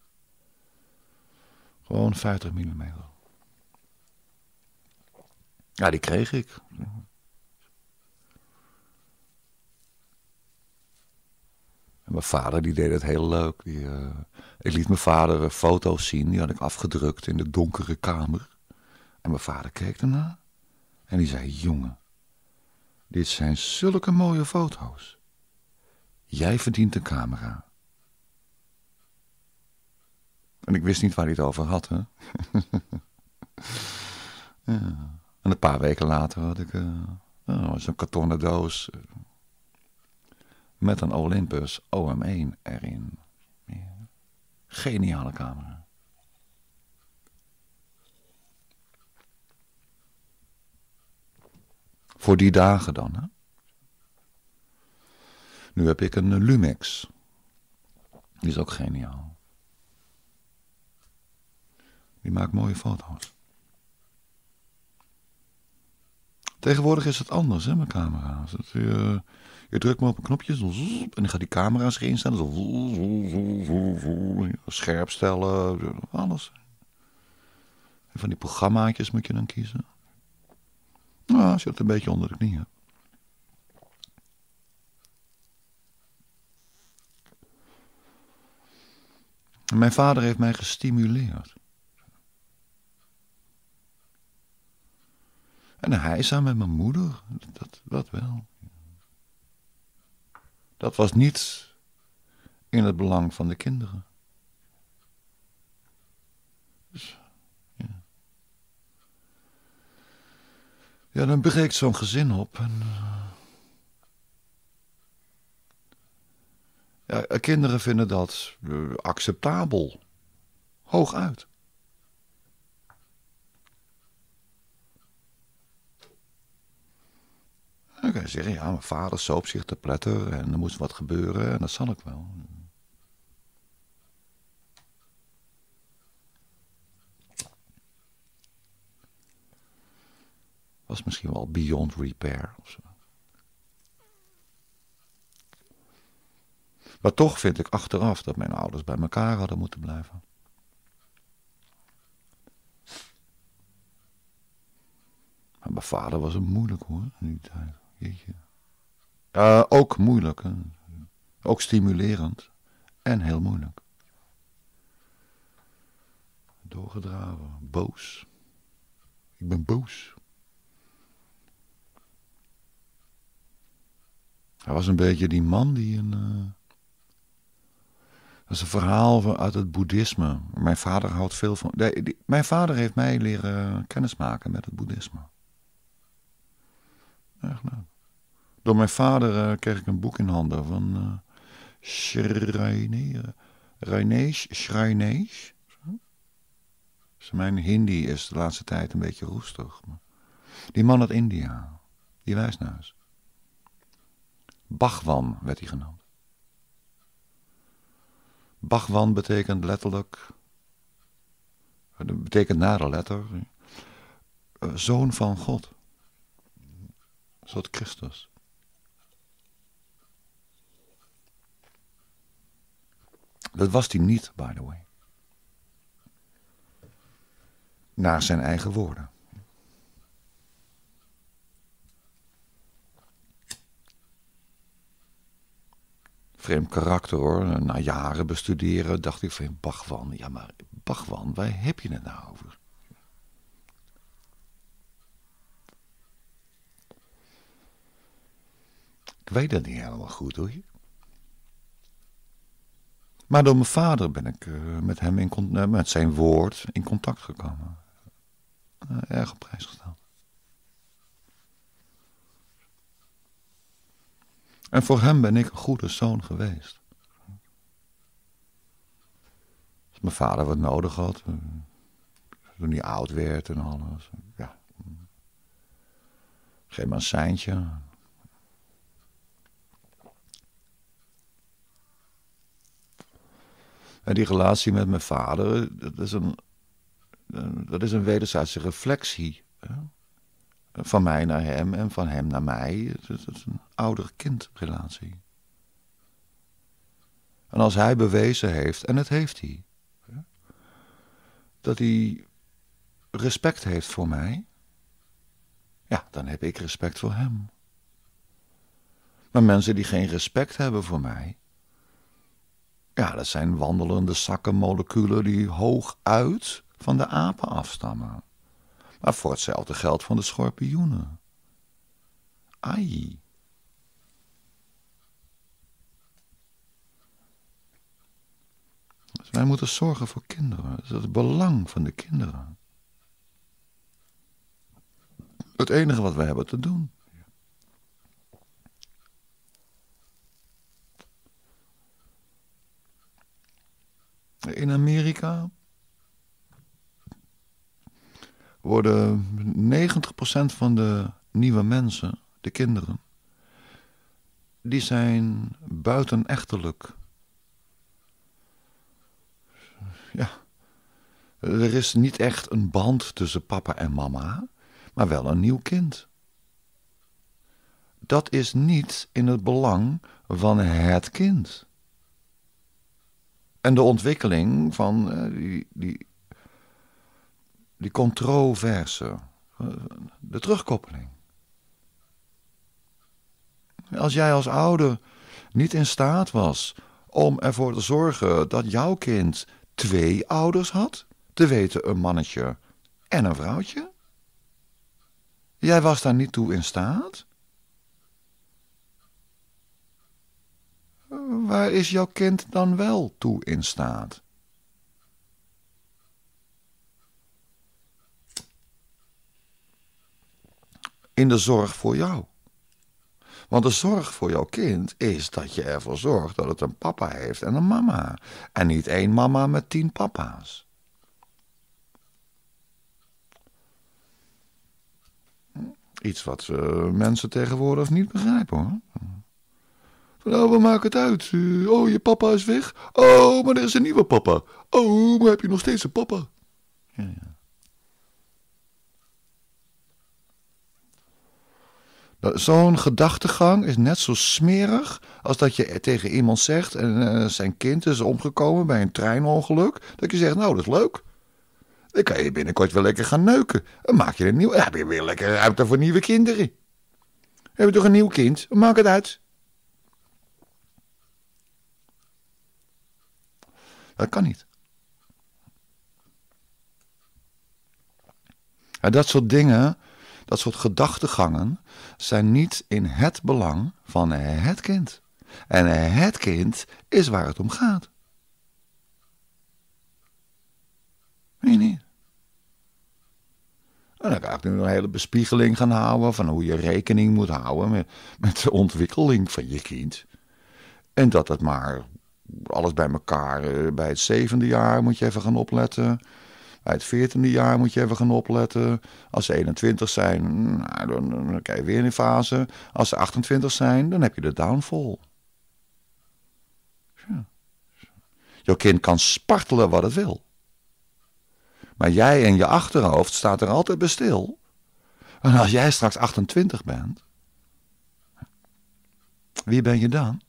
Gewoon vijftig millimeter. Ja, die kreeg ik. En mijn vader die deed het heel leuk. Die, uh, ik liet mijn vader uh, foto's zien, die had ik afgedrukt in de donkere kamer. En mijn vader keek ernaar en die zei, jongen, dit zijn zulke mooie foto's. Jij verdient een camera. En ik wist niet waar hij het over had, hè. Ja. En een paar weken later had ik uh, oh, zo'n kartonnen doos uh, met een Olympus O M één erin. Ja. Geniale camera. Voor die dagen dan, hè. Nu heb ik een Lumix. Die is ook geniaal. Die maakt mooie foto's. Tegenwoordig is het anders, hè, met camera's. Dat, uh, je drukt maar op een knopje en dan gaat die camera's erin staan. Zo, scherp stellen, alles. En van die programmaatjes moet je dan kiezen. Nou, als je het een beetje onder de knie hebt. Mijn vader heeft mij gestimuleerd. En hij samen met mijn moeder, dat, dat wel. Dat was niet in het belang van de kinderen. Dus, ja. Ja, dan breekt zo'n gezin op. En, uh, ja, kinderen vinden dat uh, acceptabel. Hooguit. Dan kan je zeggen, ja, mijn vader soop zich te pletter en er moest wat gebeuren en dat zal ik wel. Was misschien wel beyond repair of zo. Maar toch vind ik achteraf dat mijn ouders bij elkaar hadden moeten blijven. Maar mijn vader was een moeilijk hoor, in die tijd. Jeetje. Uh, ook moeilijk, hè? Ook stimulerend en heel moeilijk. Doorgedraven, boos. Ik ben boos. Hij was een beetje die man die een... Uh, dat is een verhaal uit het boeddhisme. Mijn vader houdt veel van... Nee, die, mijn vader heeft mij leren kennismaken met het boeddhisme. Echt leuk. Door mijn vader uh, kreeg ik een boek in handen van uh, Shri, Rainesh, Shrinesh. Dus mijn Hindi is de laatste tijd een beetje roestig. Maar die man uit India, die wijsneus. Bhagwan werd hij genoemd. Bhagwan betekent letterlijk, dat betekent na de letter, uh, zoon van God. Een soort Christus. Dat was hij niet, by the way. Naar zijn eigen woorden. Vreemd karakter hoor. Na jaren bestuderen dacht ik van Bhagwan. Ja maar Bhagwan, waar heb je het nou over? Ik weet dat niet helemaal goed hoor. Maar door mijn vader ben ik uh, met hem in uh, met zijn woord in contact gekomen. Uh, erg op prijs gesteld. En voor hem ben ik een goede zoon geweest. Als mijn vader wat nodig had, uh, toen hij oud werd en alles. Ja. Geef me een seintje. En die relatie met mijn vader, dat is een, dat is een wederzijdse reflectie. Hè? Van mij naar hem en van hem naar mij. Dat is een ouder-kind-relatie. En als hij bewezen heeft, en het heeft hij, hè? Dat hij respect heeft voor mij, ja, dan heb ik respect voor hem. Maar mensen die geen respect hebben voor mij, Ja, dat zijn wandelende zakken moleculen die hooguit van de apen afstammen. Maar voor hetzelfde geldt van de schorpioenen. Ai. Dus wij moeten zorgen voor kinderen. Dat is het belang van de kinderen. Het enige wat wij hebben te doen. In Amerika worden negentig procent van de nieuwe mensen, de kinderen, die zijn buitenechtelijk. Ja, er is niet echt een band tussen papa en mama, maar wel een nieuw kind. Dat is niet in het belang van het kind. En de ontwikkeling van uh, die, die, die controverse, uh, de terugkoppeling. Als jij als ouder niet in staat was om ervoor te zorgen dat jouw kind twee ouders had, te weten een mannetje en een vrouwtje, jij was daar niet toe in staat. Waar is jouw kind dan wel toe in staat? In de zorg voor jou. Want de zorg voor jouw kind is dat je ervoor zorgt dat het een papa heeft en een mama. En niet één mama met tien papa's. Iets wat uh, mensen tegenwoordig niet begrijpen, hoor. Nou, we maken het uit. Uh, oh, je papa is weg. Oh, maar er is een nieuwe papa. Oh, maar heb je nog steeds een papa? Ja, ja. Zo'n gedachtegang is net zo smerig als dat je tegen iemand zegt en uh, zijn kind is omgekomen bij een treinongeluk. Dat je zegt, nou, dat is leuk. Dan kan je binnenkort wel lekker gaan neuken. Dan maak je een nieuw, dan heb je weer lekker ruimte voor nieuwe kinderen. Heb je toch een nieuw kind? Maak het uit. Dat kan niet. En dat soort dingen, dat soort gedachtegangen, zijn niet in het belang van het kind. En het kind is waar het om gaat. Nee, niet. En dan ga ik nu een hele bespiegeling gaan houden van hoe je rekening moet houden met, met de ontwikkeling van je kind. En dat het maar alles bij elkaar, bij het zevende jaar moet je even gaan opletten. Bij het veertiende jaar moet je even gaan opletten. Als ze eenentwintig zijn, nou, dan, dan krijg je weer een fase. Als ze achtentwintig zijn, dan heb je de downfall. Ja. Jouw kind kan spartelen wat het wil. Maar jij in je achterhoofd staat er altijd bij stil. En als jij straks achtentwintig bent, wie ben je dan?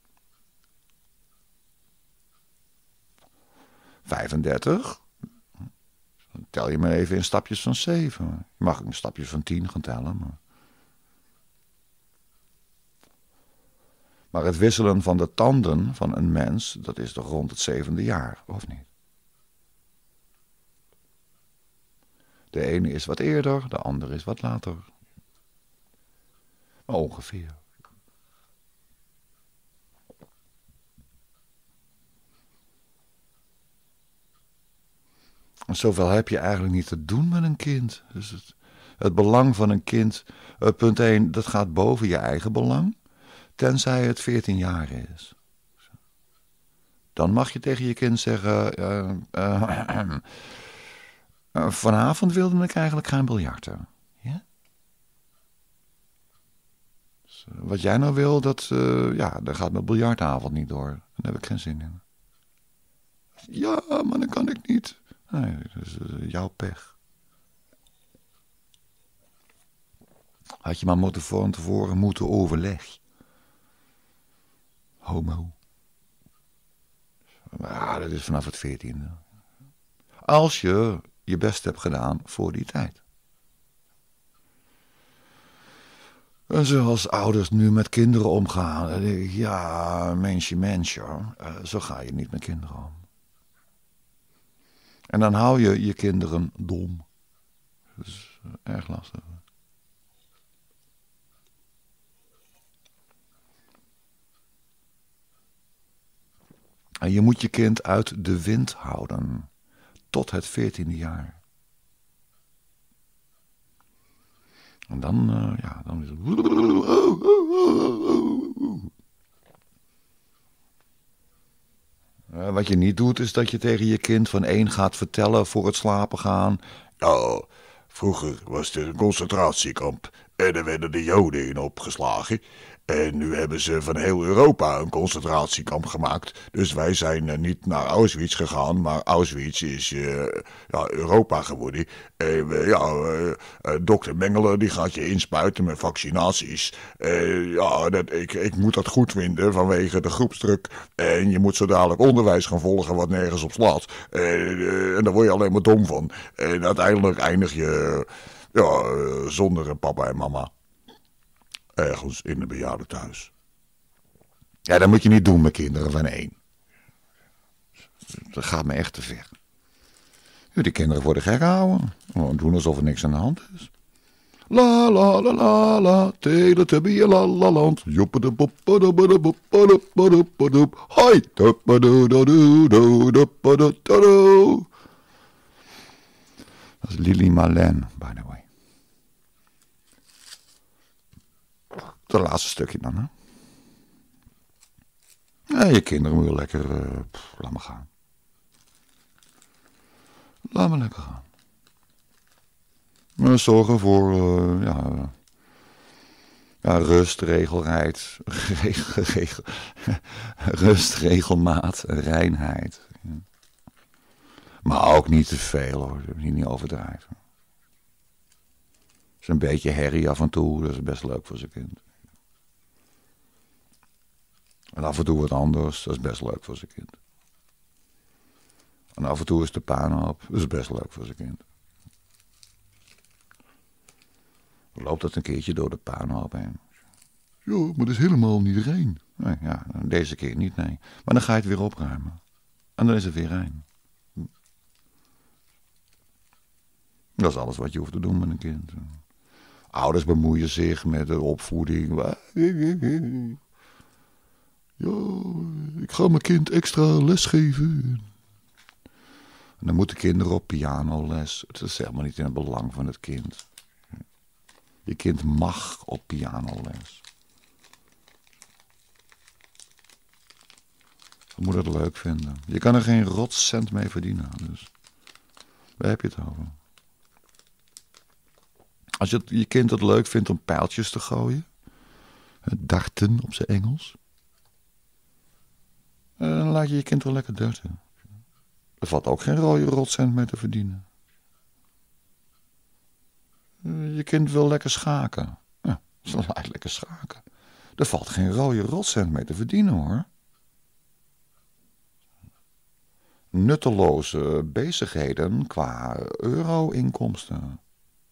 vijfendertig. Dan tel je maar even in stapjes van zeven. Je mag ook in stapjes van tien gaan tellen. Maar... maar het wisselen van de tanden van een mens, dat is toch rond het zevende jaar, of niet? De ene is wat eerder, de andere is wat later. Maar ongeveer. Zoveel heb je eigenlijk niet te doen met een kind. Dus het, het belang van een kind, uh, punt één, dat gaat boven je eigen belang. Tenzij het veertien jaar is. Dan mag je tegen je kind zeggen, Uh, uh, uh, vanavond wilde ik eigenlijk gaan biljarten. Ja? Dus, uh, wat jij nou wil, dat, uh, ja, daar gaat mijn biljartavond niet door. Daar heb ik geen zin in. Ja, maar dan kan ik niet. Nee, dat is uh, jouw pech. Had je maar moeten van tevoren moeten overleggen. Homo. Ja, dat is vanaf het veertiende. Als je je best hebt gedaan voor die tijd. En zoals ouders nu met kinderen omgaan. Dan denk ik, ja, mensje, mensje. Uh, zo ga je niet met kinderen om. En dan hou je je kinderen dom. Dat is uh, erg lastig. En je moet je kind uit de wind houden. Tot het veertiende jaar. En dan, uh, ja, dan is het... Uh, wat je niet doet, is dat je tegen je kind van één gaat vertellen voor het slapen gaan. Ja, vroeger was het een concentratiekamp en er werden de Joden in opgeslagen. En nu hebben ze van heel Europa een concentratiekamp gemaakt. Dus wij zijn uh, niet naar Auschwitz gegaan, maar Auschwitz is uh, ja, Europa geworden. En uh, ja, uh, uh, dokter Mengele die gaat je inspuiten met vaccinaties. Uh, ja, dat, ik, ik moet dat goed vinden vanwege de groepsdruk. En je moet zo dadelijk onderwijs gaan volgen wat nergens op slaat. Uh, uh, en daar word je alleen maar dom van. En uiteindelijk eindig je uh, ja, uh, zonder een papa en mama. Ergens in een bejaardentehuis. Ja, dat moet je niet doen met kinderen van één. Dat gaat me echt te ver. Ja, die kinderen worden gek gehouden. Oh, doen alsof er niks aan de hand is. La la la la la, Teletubby la la land. Joppadaboppadaboppadaboppadaboppadabopp. Hoi, doppadoodoodoodoppadoododo. Dat is Lili Marleen, by the way. Het laatste stukje dan, hè. Ja, je kinderen moet je lekker... Uh, pff, laat me gaan. Laat me lekker gaan. Maar zorgen voor... Uh, ja, ja, rust, regelheid. Regel, regel, rust, regelmaat, reinheid. Ja. Maar ook niet te veel, hoor. Niet, niet overdrijven. Dus een beetje herrie af en toe, dat is best leuk voor zijn kind. En af en toe wat anders, dat is best leuk voor zijn kind. En af en toe is de puinhoop, dat is best leuk voor zijn kind. Dan loopt dat een keertje door de puinhoop heen. Ja, maar dat is helemaal niet rein. Nee, ja, deze keer niet, nee. Maar dan ga je het weer opruimen. En dan is het weer rein. Dat is alles wat je hoeft te doen met een kind. Ouders bemoeien zich met de opvoeding. Ja, ik ga mijn kind extra les geven. En dan moeten kinderen op pianoles. Het is helemaal niet in het belang van het kind. Je kind mag op pianoles. Je moet het leuk vinden. Je kan er geen rotcent mee verdienen. Dus waar heb je het over? Als je het, je kind het leuk vindt om pijltjes te gooien. Darten op zijn Engels. Dan laat je je kind wel lekker darten. Er valt ook geen rode rotcent mee te verdienen. Je kind wil lekker schaken. Ja, ze laat lekker schaken. Er valt geen rode rotcent mee te verdienen, hoor. Nutteloze bezigheden qua euro-inkomsten.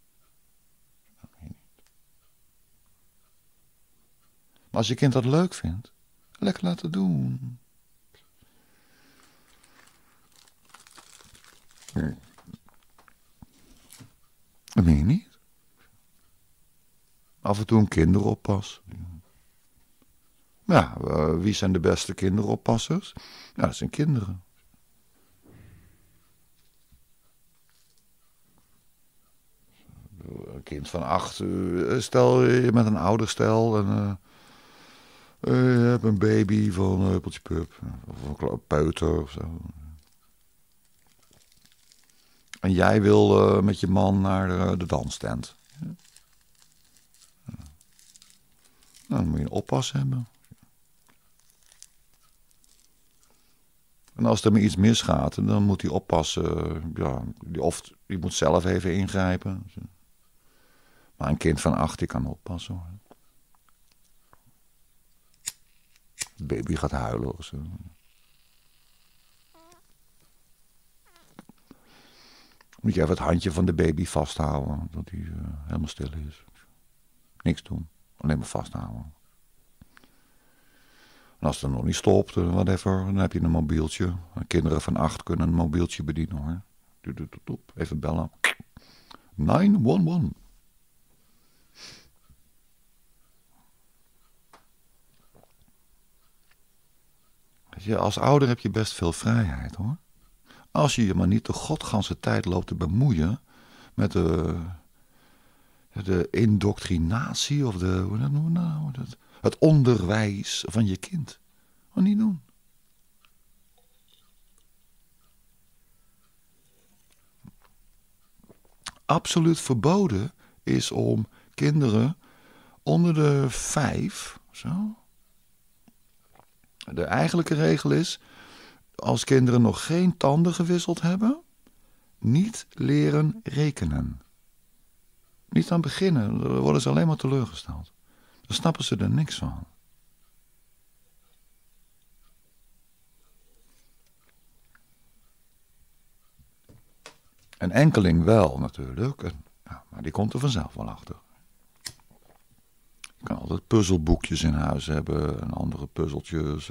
Maar als je kind dat leuk vindt, lekker laten doen. Hm. Dat meen je niet. Af en toe een kinderoppas. Ja, uh, wie zijn de beste kinderoppassers? Ja, dat zijn kinderen. Een kind van acht, uh, stel je met een ouderstel en uh, uh, je hebt een baby van een huppeltje pup, of een peuter of zo. En jij wil uh, met je man naar de, de danstent. Ja. Ja. Nou, dan moet je een oppas hebben. En als er maar iets misgaat, dan moet die oppassen, ja, die, of die moet zelf even ingrijpen. Maar een kind van acht, die kan oppassen, hoor. De baby gaat huilen of zo. Moet je even het handje van de baby vasthouden, dat hij uh, helemaal stil is. Niks doen. Alleen maar vasthouden. En als het er nog niet stopt, whatever, dan heb je een mobieltje. Kinderen van acht kunnen een mobieltje bedienen hoor. Even bellen. negen een een. Ja, als ouder heb je best veel vrijheid hoor. Als je je maar niet de godganse tijd loopt te bemoeien met de, de indoctrinatie of de, hoe dat noemen nou, het, het onderwijs van je kind. Wat niet doen. Absoluut verboden is om kinderen onder de vijf, zo. De eigenlijke regel is, als kinderen nog geen tanden gewisseld hebben, niet leren rekenen. Niet aan beginnen, dan worden ze alleen maar teleurgesteld. Dan snappen ze er niks van. Een enkeling wel natuurlijk, ja, maar die komt er vanzelf wel achter. Je kan altijd puzzelboekjes in huis hebben en andere puzzeltjes.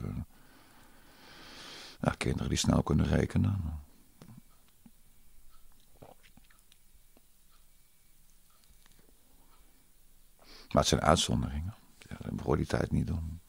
Ja, kinderen die snel kunnen rekenen. Maar het zijn uitzonderingen. Ja, dat moet je die tijd niet doen.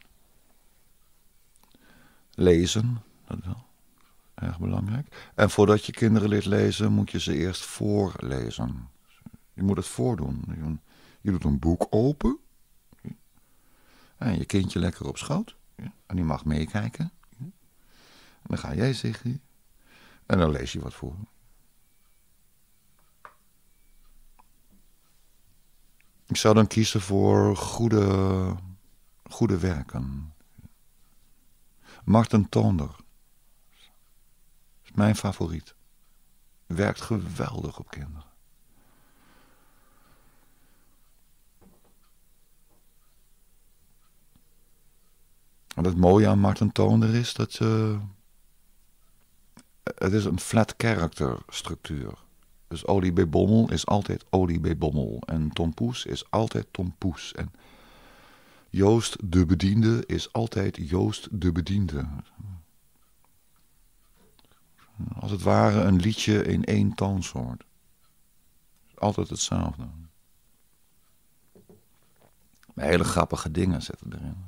Lezen, dat wel. Erg belangrijk. En voordat je kinderen leert lezen, moet je ze eerst voorlezen. Je moet het voordoen. Je doet een boek open. En je kindje lekker op schoot. En die mag meekijken. En dan ga jij zeggen. En dan lees je wat voor. Ik zou dan kiezen voor goede, goede werken. Marten Toonder. Is mijn favoriet. Werkt geweldig op kinderen. En het mooie aan Marten Toonder is dat uh, het is een flat character structuur. Dus Olie B. Bommel is altijd Olie B. Bommel. En Tom Poes is altijd Tom Poes. En Joost de Bediende is altijd Joost de Bediende. Als het ware een liedje in één toonsoort. Altijd hetzelfde. Maar hele grappige dingen zitten erin.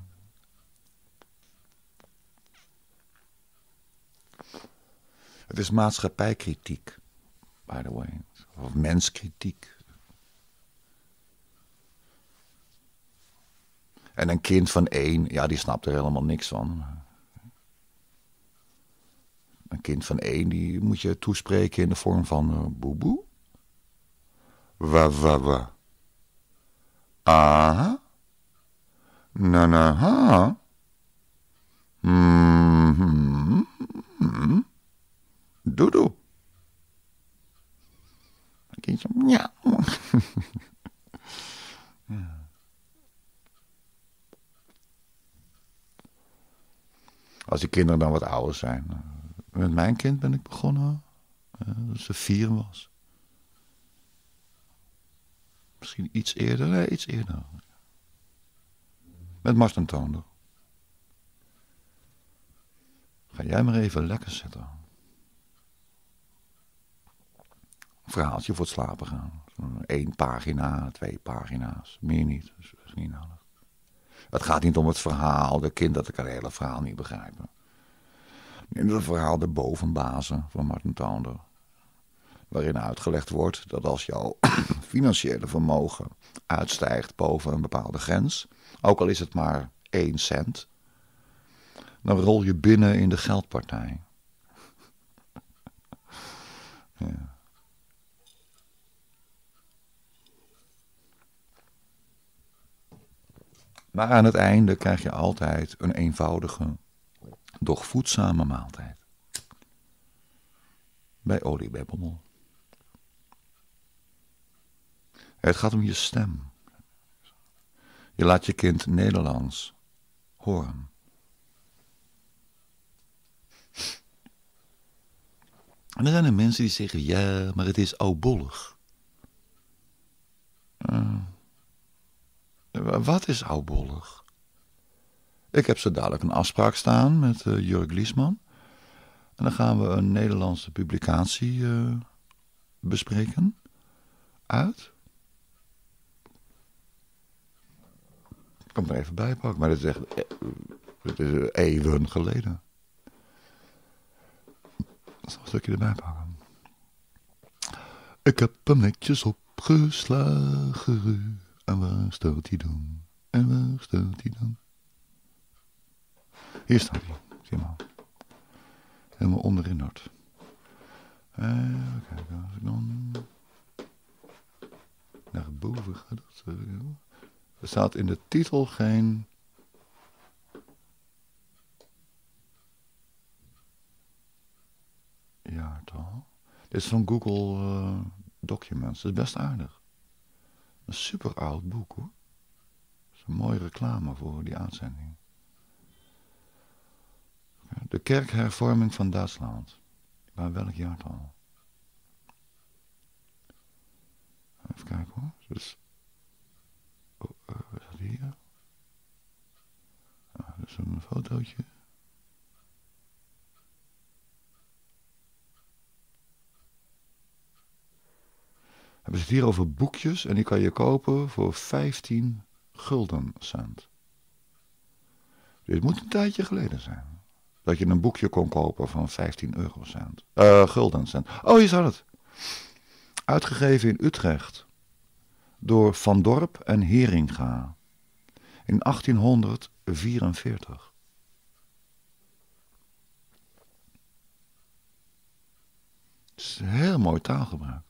Het is maatschappijkritiek, by the way. Of menskritiek. En een kind van één, ja, die snapt er helemaal niks van. Een kind van één, die moet je toespreken in de vorm van uh, boeboe. Wa, wa, wa. Aha. Na, na, ha. Hmm, hmm, hmm. Doedoe. Een kindje, ja. Ja. Als die kinderen dan wat ouder zijn. Met mijn kind ben ik begonnen toen ze vier was. Misschien iets eerder, nee, iets eerder. Met Marten Toonder. Ga jij maar even lekker zitten. Een verhaaltje voor het slapen gaan. Eén pagina, twee pagina's. Meer niet. Dus dat is niet nodig. Het gaat niet om het verhaal. De kind dat kan het hele verhaal niet begrijpen. In het verhaal de bovenbazen van Marten Toonder. Waarin uitgelegd wordt dat als jouw financiële vermogen uitstijgt boven een bepaalde grens. Ook al is het maar één cent. Dan rol je binnen in de geldpartij. Ja. Maar aan het einde krijg je altijd een eenvoudige, doch voedzame maaltijd. Bij Olie B. Bommel. Het gaat om je stem. Je laat je kind Nederlands horen. En er zijn er mensen die zeggen, ja, maar het is oudbollig. Uh, Wat is oudbollig? Ik heb zo dadelijk een afspraak staan met uh, Jurk Liesman. En dan gaan we een Nederlandse publicatie uh, bespreken. Uit. Ik kan het er even bij pakken, maar dit is echt dit is eeuwen geleden. Ik zal een stukje erbij pakken. Ik heb hem netjes opgeslagen. En waar staat hij dan? En waar staat hij dan? Hier staat hij. Zie je maar. Helemaal onderin het. Even kijken. Als ik dan naar boven ga. Dat, er staat in de titel geen... jaartal. Dit is van Google uh, Documents. Dat is best aardig. Een super oud boek hoor. Dat is een mooie reclame voor die uitzending. De kerkhervorming van Duitsland. Maar welk jaartal? Even kijken hoor. Dus, oh, uh, wat is dat hier? Ah, dat is een fotootje. We zitten hier over boekjes en die kan je kopen voor vijftien guldencent. Dit moet een tijdje geleden zijn. Dat je een boekje kon kopen van vijftien eurocent. Uh, guldencent. Oh, hier staat het. Uitgegeven in Utrecht. Door Van Dorp en Heringa. In achttienhonderdvierenveertig. Het is een heel mooi taalgebruik.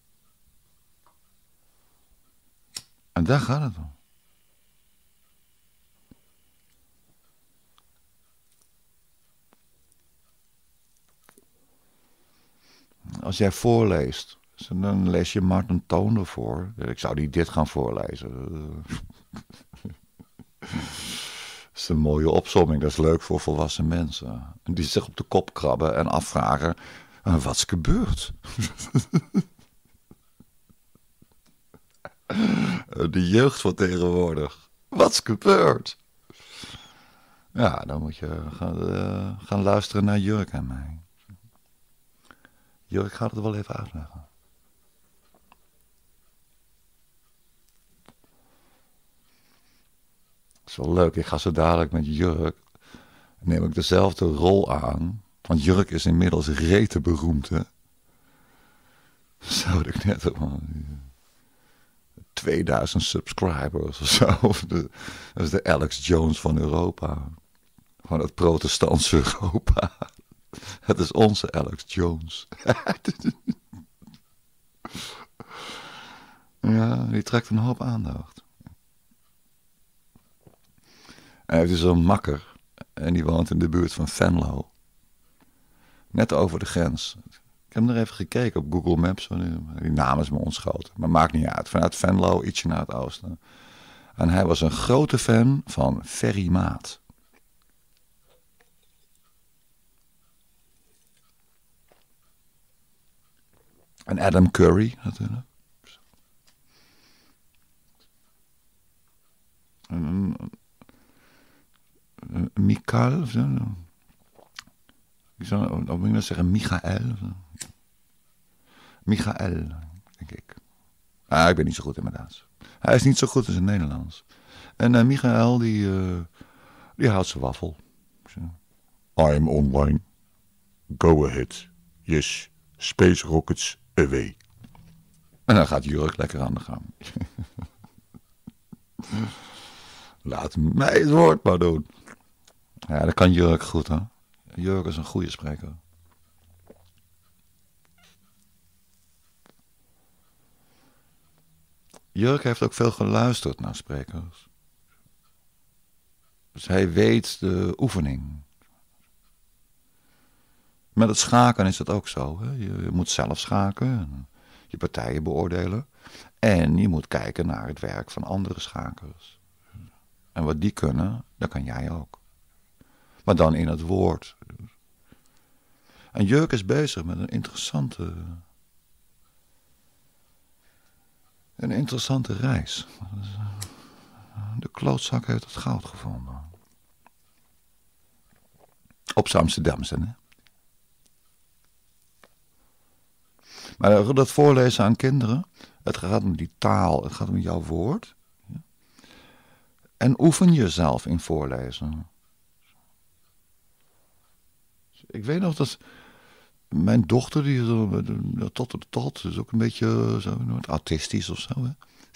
En daar gaat het om. Als jij voorleest, dan lees je Martin Toner voor. Ik zou niet dit gaan voorlezen. Dat is een mooie opsomming. Dat is leuk voor volwassen mensen. Die zich op de kop krabben en afvragen, wat is gebeurd? De jeugd van tegenwoordig. Wat is gebeurd? Ja, dan moet je gaan, uh, gaan luisteren naar Jurk en mij. Jurk gaat het wel even uitleggen. Dat is wel leuk. Ik ga zo dadelijk met Jurk. Neem ik dezelfde rol aan. Want Jurk is inmiddels rete beroemd, hè. Zo had ik net op. tweeduizend subscribers of zo. Dat is de Alex Jones van Europa. Van het protestantse Europa. Het is onze Alex Jones. Ja, die trekt een hoop aandacht. Hij heeft dus een makker. En die woont in de buurt van Venlo. Net over de grens. Ik heb er even gekeken op Google Maps. Die naam is me ontschoten. Maar maakt niet uit. Vanuit Venlo, ietsje naar het oosten. En hij was een grote fan van Ferry Maat. En Adam Curry natuurlijk. En, en, Mikael of zo. Ik zou ook niet zeggen Michael. Michael, denk ik. Ah, ik ben niet zo goed in mijn Duits. Hij is niet zo goed als in het Nederlands. En uh, Michael, die, uh, die houdt zijn waffel. I'm online. Go ahead. Yes. Space rockets away. En dan gaat Jurk lekker aan de gang. Laat mij het woord maar doen. Ja, dat kan Jurk goed, hè. Jurk is een goede spreker. Jurk heeft ook veel geluisterd naar sprekers. Dus hij weet de oefening. Met het schaken is dat ook zo. Hè? Je, je moet zelf schaken, en je partijen beoordelen. En je moet kijken naar het werk van andere schakers. En wat die kunnen, dat kan jij ook. Maar dan in het woord. En Jurk is bezig met een interessante... Een interessante reis. De klootzak heeft het goud gevonden. Op z'n Amsterdamse, hè? Maar dat voorlezen aan kinderen, het gaat om die taal, het gaat om jouw woord. En oefen jezelf in voorlezen. Ik weet nog dat mijn dochter, die is tot de tot, is ook een beetje zo, autistisch of zo. Hè?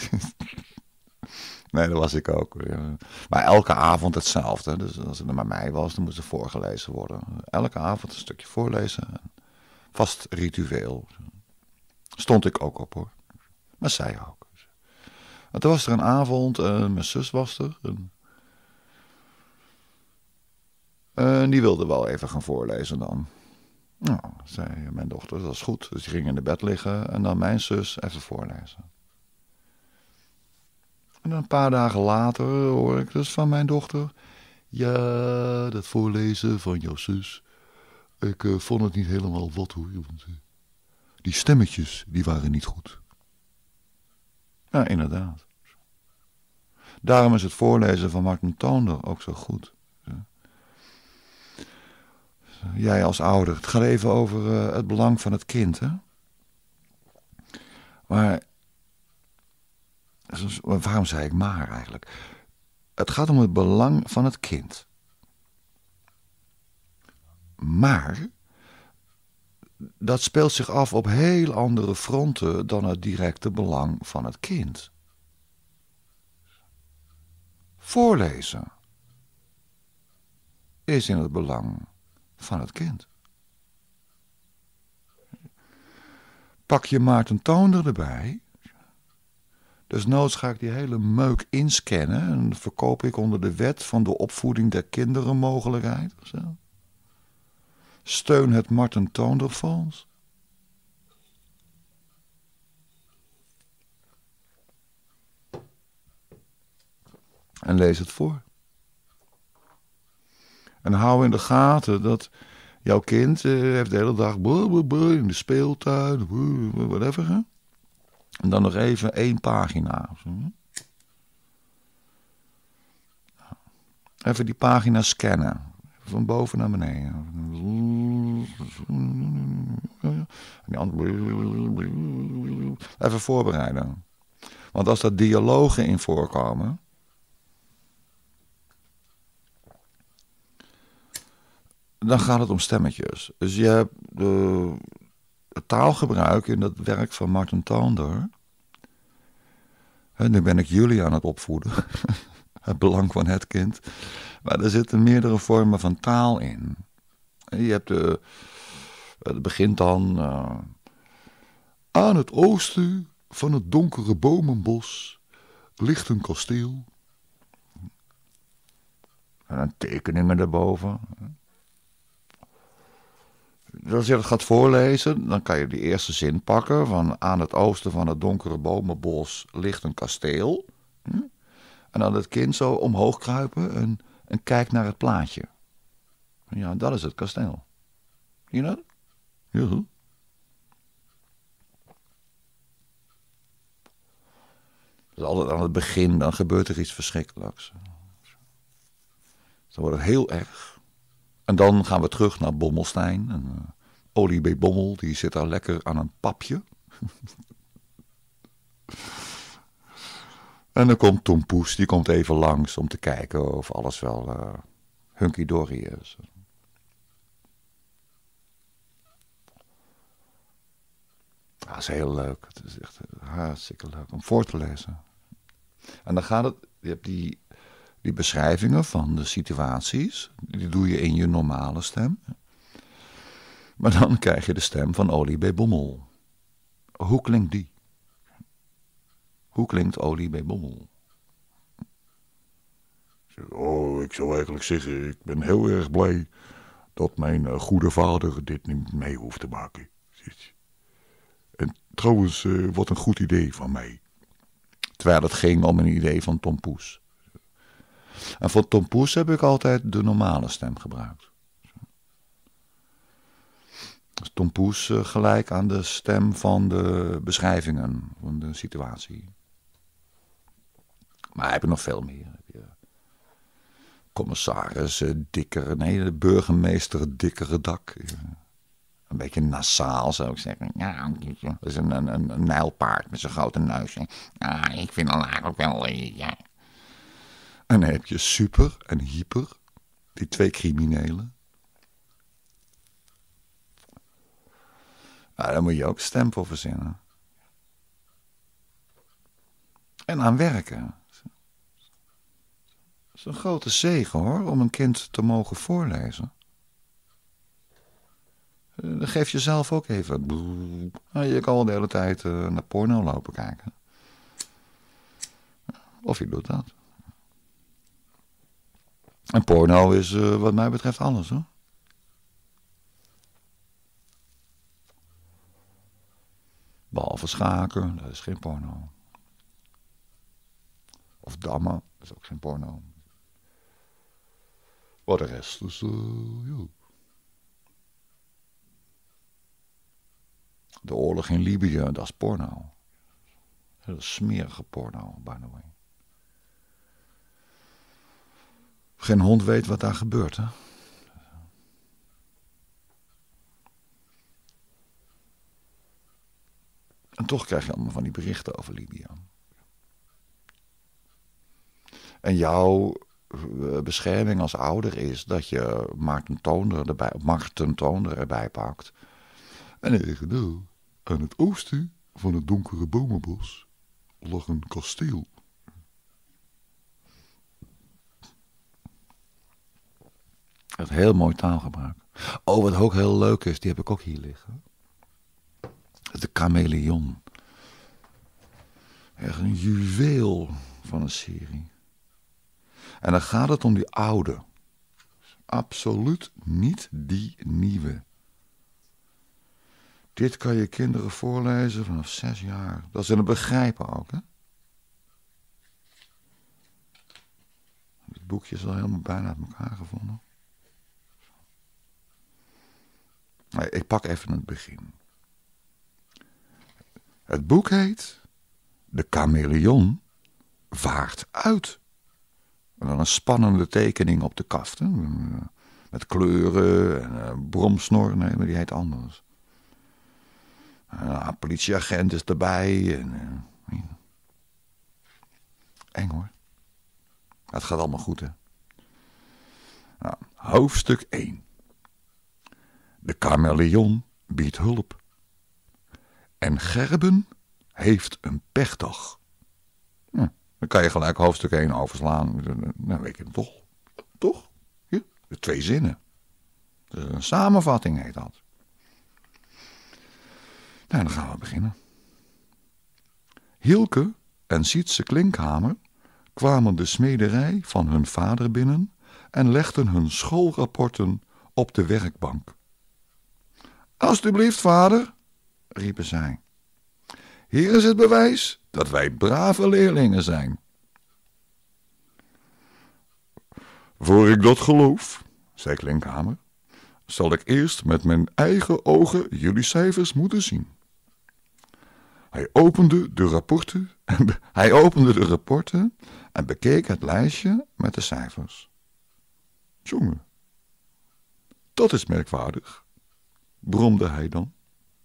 Nee, dat was ik ook. Ja. Maar elke avond hetzelfde. Dus als het er maar mij was, dan moest er voorgelezen worden. Elke avond een stukje voorlezen. Vast ritueel. Stond ik ook op, hoor. Maar zij ook. En toen was er een avond, uh, mijn zus was er. En, en die wilde wel even gaan voorlezen dan. Nou, zei mijn dochter, dat is goed. Dus die ging in de bed liggen en dan mijn zus even voorlezen. En een paar dagen later hoor ik dus van mijn dochter... Ja, dat voorlezen van jouw zus. Ik uh, vond het niet helemaal wat, hoor. Want, uh, die stemmetjes, die waren niet goed. Ja, inderdaad. Daarom is het voorlezen van Marten Toonder ook zo goed. Jij als ouder, het gaat even over uh, het belang van het kind, hè? Maar, waarom zei ik maar eigenlijk? Het gaat om het belang van het kind. Maar, dat speelt zich af op heel andere fronten dan het directe belang van het kind. Voorlezen is in het belang van het kind. Pak je Marten Toonder erbij. Dus noods ga ik die hele meuk inscannen en verkoop ik onder de wet van de opvoeding der kinderen mogelijkheid of zo. Steun het Marten Toonder Fonds. En lees het voor. En hou in de gaten dat jouw kind uh, heeft de hele dag buh, buh, buh, in de speeltuin, buh, buh, whatever. Hè? En dan nog even één pagina. Even die pagina scannen. Van boven naar beneden. Even voorbereiden. Want als daar dialogen in voorkomen... dan gaat het om stemmetjes. Dus je hebt de, het taalgebruik in dat werk van Marten Toonder. En nu ben ik jullie aan het opvoeden. Het belang van het kind. Maar er zitten meerdere vormen van taal in. Je hebt de... Het begint dan... Uh, aan het oosten van het donkere bomenbos ligt een kasteel. En dan tekeningen erboven. Als je dat gaat voorlezen, dan kan je die eerste zin pakken. Van aan het oosten van het donkere bomenbos ligt een kasteel. En dan het kind zo omhoog kruipen en, en kijkt naar het plaatje. Ja, dat is het kasteel. Zie je dat? Ja. Dus altijd aan het begin, dan gebeurt er iets verschrikkelijks. Dan wordt het heel erg. En dan gaan we terug naar Bommelstein. En, uh, Olie B. Bommel, die zit daar lekker aan een papje. En dan komt Tom Poes, die komt even langs om te kijken of alles wel uh, hunky-dory is. Dat is heel leuk. Het is echt hartstikke leuk om voor te lezen. En dan gaat het, je hebt die, die beschrijvingen van de situaties, die doe je in je normale stem. Maar dan krijg je de stem van Olie B. Bommel. Hoe klinkt die? Hoe klinkt Olie B. Bommel? Oh, ik zou eigenlijk zeggen, ik ben heel erg blij dat mijn uh, goede vader dit niet mee hoeft te maken. En trouwens, uh, wat een goed idee van mij. Terwijl het ging om een idee van Tom Poes. En voor Tom Poes heb ik altijd de normale stem gebruikt. Dus Tom Poes uh, gelijk aan de stem van de beschrijvingen van de situatie. Maar heb je nog veel meer. Heb je commissaris, uh, dikkere, nee, de burgemeester, dikkere dak. Uh, een beetje nasaal zou ik zeggen. Ja, dat is een, een, een nijlpaard met zijn grote neus. Ja, ik vind hem eigenlijk wel, uh, ja. En dan heb je super en hyper, die twee criminelen. Nou, daar moet je ook stempel verzinnen. En aan werken. Het is een grote zegen hoor, om een kind te mogen voorlezen. Dan geef je zelf ook even. Nou, je kan wel de hele tijd uh, naar porno lopen kijken. Of je doet dat. En porno is uh, wat mij betreft alles hoor. Behalve schaken, dat is geen porno. Of dammen, dat is ook geen porno. Maar de rest is, uh, ja. De oorlog in Libië, dat is porno. Dat is smerige porno, by the way. Geen hond weet wat daar gebeurt, hè. En toch krijg je allemaal van die berichten over Libië. En jouw bescherming als ouder is dat je Maarten Toonder erbij, Marten Toonder erbij pakt. En hij zegt, nou, aan het oosten van het donkere bomenbos lag een kasteel. Het heel mooi taalgebruik. Oh, wat ook heel leuk is, die heb ik ook hier liggen. De Chameleon. Echt een juweel van een serie. En dan gaat het om die oude. Absoluut niet die nieuwe. Dit kan je kinderen voorlezen vanaf zes jaar. Dat ze het begrijpen ook, hè? Dit boekje is al helemaal bijna uit elkaar gevonden. Nee, ik pak even het begin. Het boek heet De Chameleon vaart uit. En dan een spannende tekening op de kaft. Hè? Met kleuren en uh, bromsnor. Nee, maar die heet anders. Uh, een politieagent is erbij. En, uh, eng hoor. Het gaat allemaal goed, hè. Nou, hoofdstuk één. De Chameleon biedt hulp. En Gerben heeft een pechdag. Hm, dan kan je gelijk hoofdstuk één overslaan. Dan weet je het toch. Toch? Ja, de twee zinnen. Dus een samenvatting heet dat. Nou, dan gaan we beginnen. Hielke en Sietse Klinkhamer kwamen de smederij van hun vader binnen en legden hun schoolrapporten op de werkbank. Alsjeblieft, vader, riepen zij. Hier is het bewijs dat wij brave leerlingen zijn. Voor ik dat geloof, zei Klinkhamer, zal ik eerst met mijn eigen ogen jullie cijfers moeten zien. Hij opende de rapporten en, be- hij opende de rapporten en bekeek het lijstje met de cijfers. Jongen, dat is merkwaardig, bromde hij dan.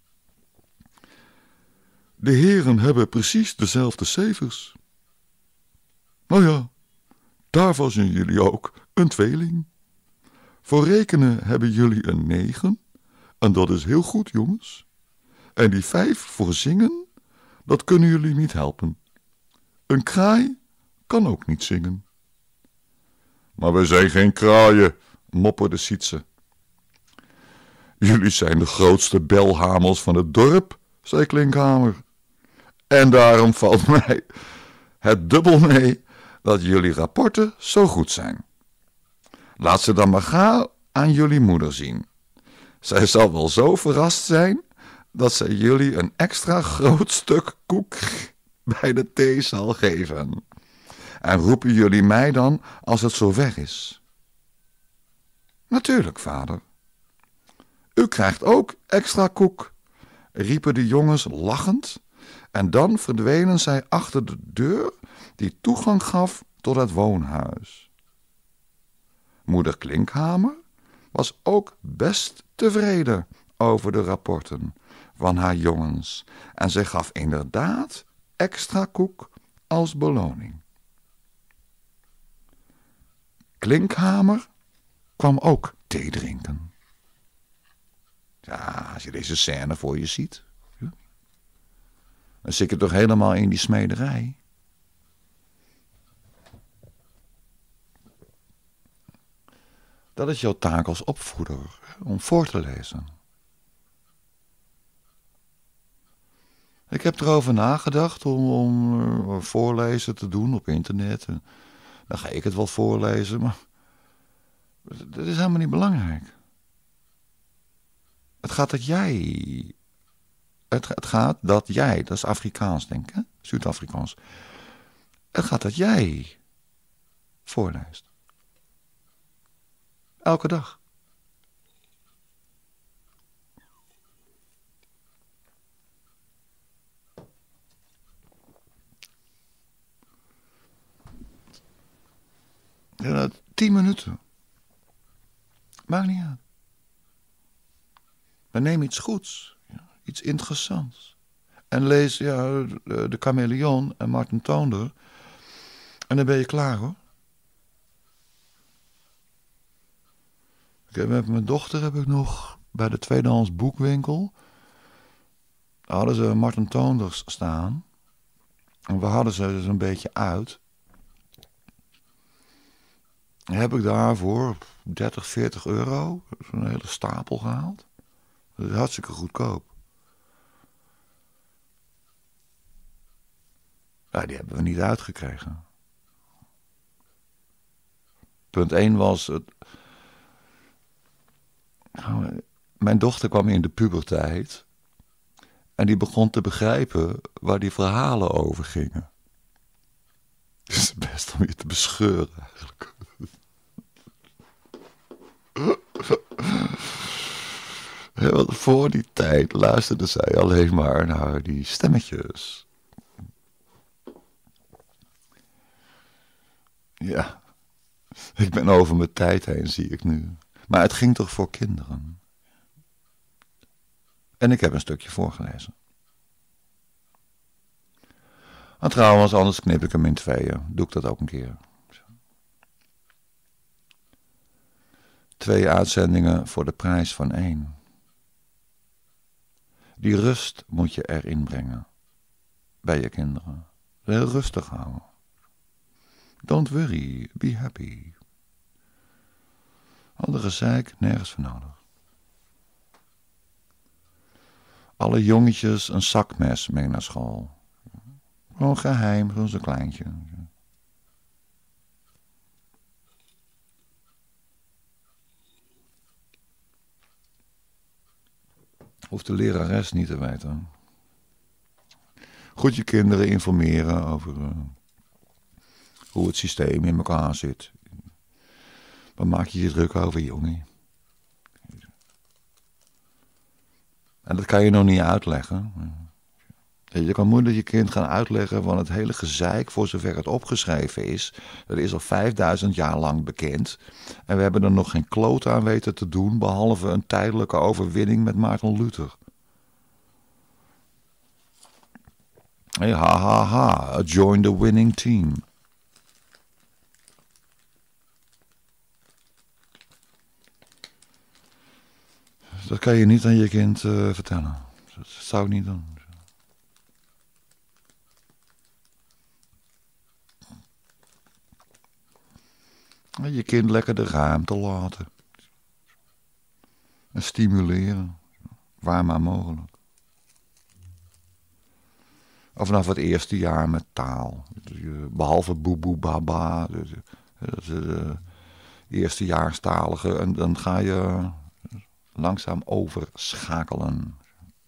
De heren hebben precies dezelfde cijfers. Nou ja, daarvan zijn jullie ook een tweeling. Voor rekenen hebben jullie een negen, en dat is heel goed, jongens. En die vijf voor zingen, dat kunnen jullie niet helpen. Een kraai kan ook niet zingen. Maar we zijn geen kraaien, mopperde Sietse. Jullie zijn de grootste belhamels van het dorp, zei Klinkhamer. En daarom valt mij het dubbel mee dat jullie rapporten zo goed zijn. Laat ze dan maar gauw aan jullie moeder zien. Zij zal wel zo verrast zijn dat zij jullie een extra groot stuk koek bij de thee zal geven. En roepen jullie mij dan als het zo weg is? Natuurlijk, vader. U krijgt ook extra koek, riepen de jongens lachend, en dan verdwenen zij achter de deur die toegang gaf tot het woonhuis. Moeder Klinkhamer was ook best tevreden over de rapporten van haar jongens en ze gaf inderdaad extra koek als beloning. Klinkhamer kwam ook thee drinken. Ja, als je deze scène voor je ziet, dan zit je toch helemaal in die smederij. Dat is jouw taak als opvoeder, om voor te lezen. Ik heb erover nagedacht om, om uh, voorlezen te doen op internet. En dan ga ik het wel voorlezen, maar dat is helemaal niet belangrijk. Het gaat dat jij... Het, het gaat dat jij, dat is Afrikaans denk ik, hè? Zuid-Afrikaans. Het gaat dat jij voorleest. Elke dag. Ja, tien minuten. Maakt niet uit. Maar neem iets goeds. Ja, iets interessants. En lees ja, de, de Chameleon en Martin Toonder. En dan ben je klaar hoor. Ik heb met mijn dochter heb ik nog bij de tweedehands boekwinkel. Daar hadden ze Martin Toonders staan. En we hadden ze dus een beetje uit. Heb ik daarvoor dertig, veertig euro zo'n hele stapel gehaald. Dat is hartstikke goedkoop. Ja, die hebben we niet uitgekregen. Punt één was... Het, nou, mijn dochter kwam in de puberteit. En die begon te begrijpen waar die verhalen over gingen. Het is best om je te bescheuren eigenlijk. Ja, want voor die tijd luisterde zij alleen maar naar die stemmetjes. Ja, ik ben over mijn tijd heen, zie ik nu. Maar het ging toch voor kinderen. En ik heb een stukje voorgelezen. En trouwens, anders knip ik hem in tweeën. Doe ik dat ook een keer. Twee uitzendingen voor de prijs van één. Die rust moet je erin brengen. Bij je kinderen. Heel rustig houden. Don't worry, be happy. Alle gezeik, nergens voor nodig. Alle jongetjes een zakmes mee naar school. Gewoon geheim, gewoon zo'n kleintje. Hoeft de lerares niet te weten. Goed je kinderen informeren over uh, hoe het systeem in elkaar zit. Waar maak je je druk over, jongen? En dat kan je nog niet uitleggen. Je kan moeilijk je kind gaan uitleggen van het hele gezeik voor zover het opgeschreven is. Dat is al vijfduizend jaar lang bekend. En we hebben er nog geen kloot aan weten te doen, behalve een tijdelijke overwinning met Maarten Luther. Hey, ha ha ha, join the winning team. Dat kan je niet aan je kind uh, vertellen. Dat zou ik niet doen. Je kind lekker de ruimte laten. En stimuleren. Waar maar mogelijk. Of vanaf het eerste jaar met taal. Behalve boeboe baba. Dat is de eerstejaarstalige. En dan ga je langzaam overschakelen.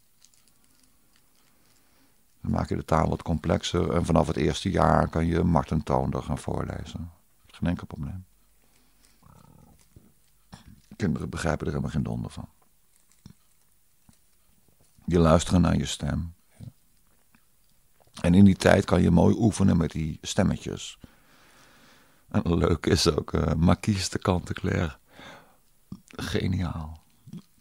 Dan maak je de taal wat complexer. En vanaf het eerste jaar kan je Martin Toonder gaan voorlezen. Geen enkel probleem. Kinderen begrijpen er helemaal geen donder van. Die luisteren naar je stem. En in die tijd kan je mooi oefenen met die stemmetjes. En leuk is ook uh, Marquise de Canteclair. Geniaal.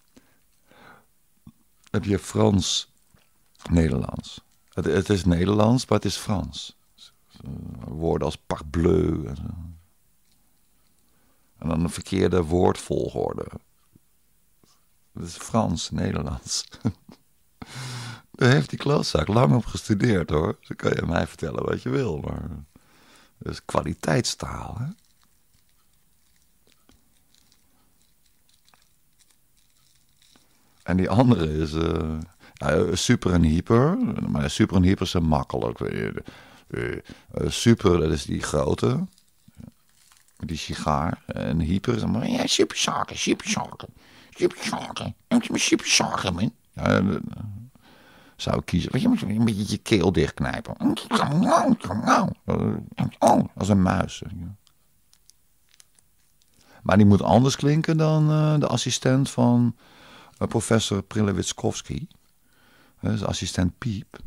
Heb je Frans, Nederlands. Het, het is Nederlands, maar het is Frans. Woorden als parbleu en zo. En dan een verkeerde woordvolgorde. Het is Frans, Nederlands. Daar heeft die klootzak lang op gestudeerd, hoor. Dan kan je mij vertellen wat je wil, maar... Dat is kwaliteitstaal, hè. En die andere is... Uh, ja, super en hyper. Maar super en hyper zijn makkelijk. Uh, uh, super, dat is die grote... Die sigaar. En hyper is dan... Ja, super zaken, super zaken. Super zaken. Super zaken, man. Ja, uh, zou ik kiezen. Weet je, moet je een beetje je keel dichtknijpen. Als een muis. Maar die moet anders klinken dan uh, de assistent van uh, professor Prillewitzkowski. Dat is assistent Piep.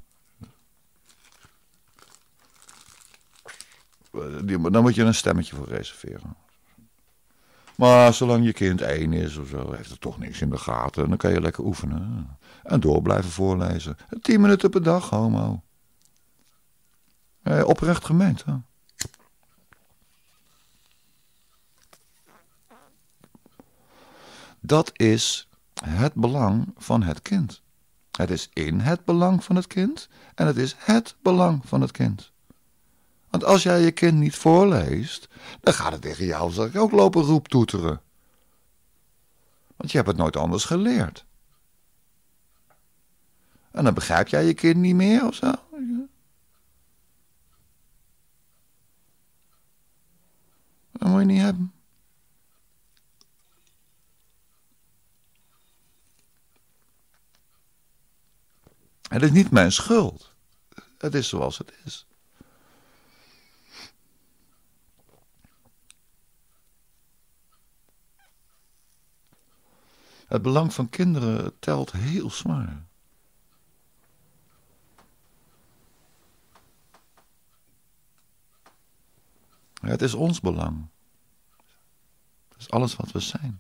Die, dan moet je een stemmetje voor reserveren. Maar zolang je kind één is of zo, heeft het toch niks in de gaten. Dan kan je lekker oefenen. En door blijven voorlezen. Tien minuten per dag, homo. Eh, oprecht gemeend, hè? Dat is het belang van het kind. Het is in het belang van het kind. En het is het belang van het kind. Want als jij je kind niet voorleest, dan gaat het tegen jou ook lopen roeptoeteren. Want je hebt het nooit anders geleerd. En dan begrijp jij je kind niet meer of zo. Dat moet je niet hebben. Het is niet mijn schuld. Het is zoals het is. Het belang van kinderen telt heel zwaar. Het is ons belang. Het is alles wat we zijn.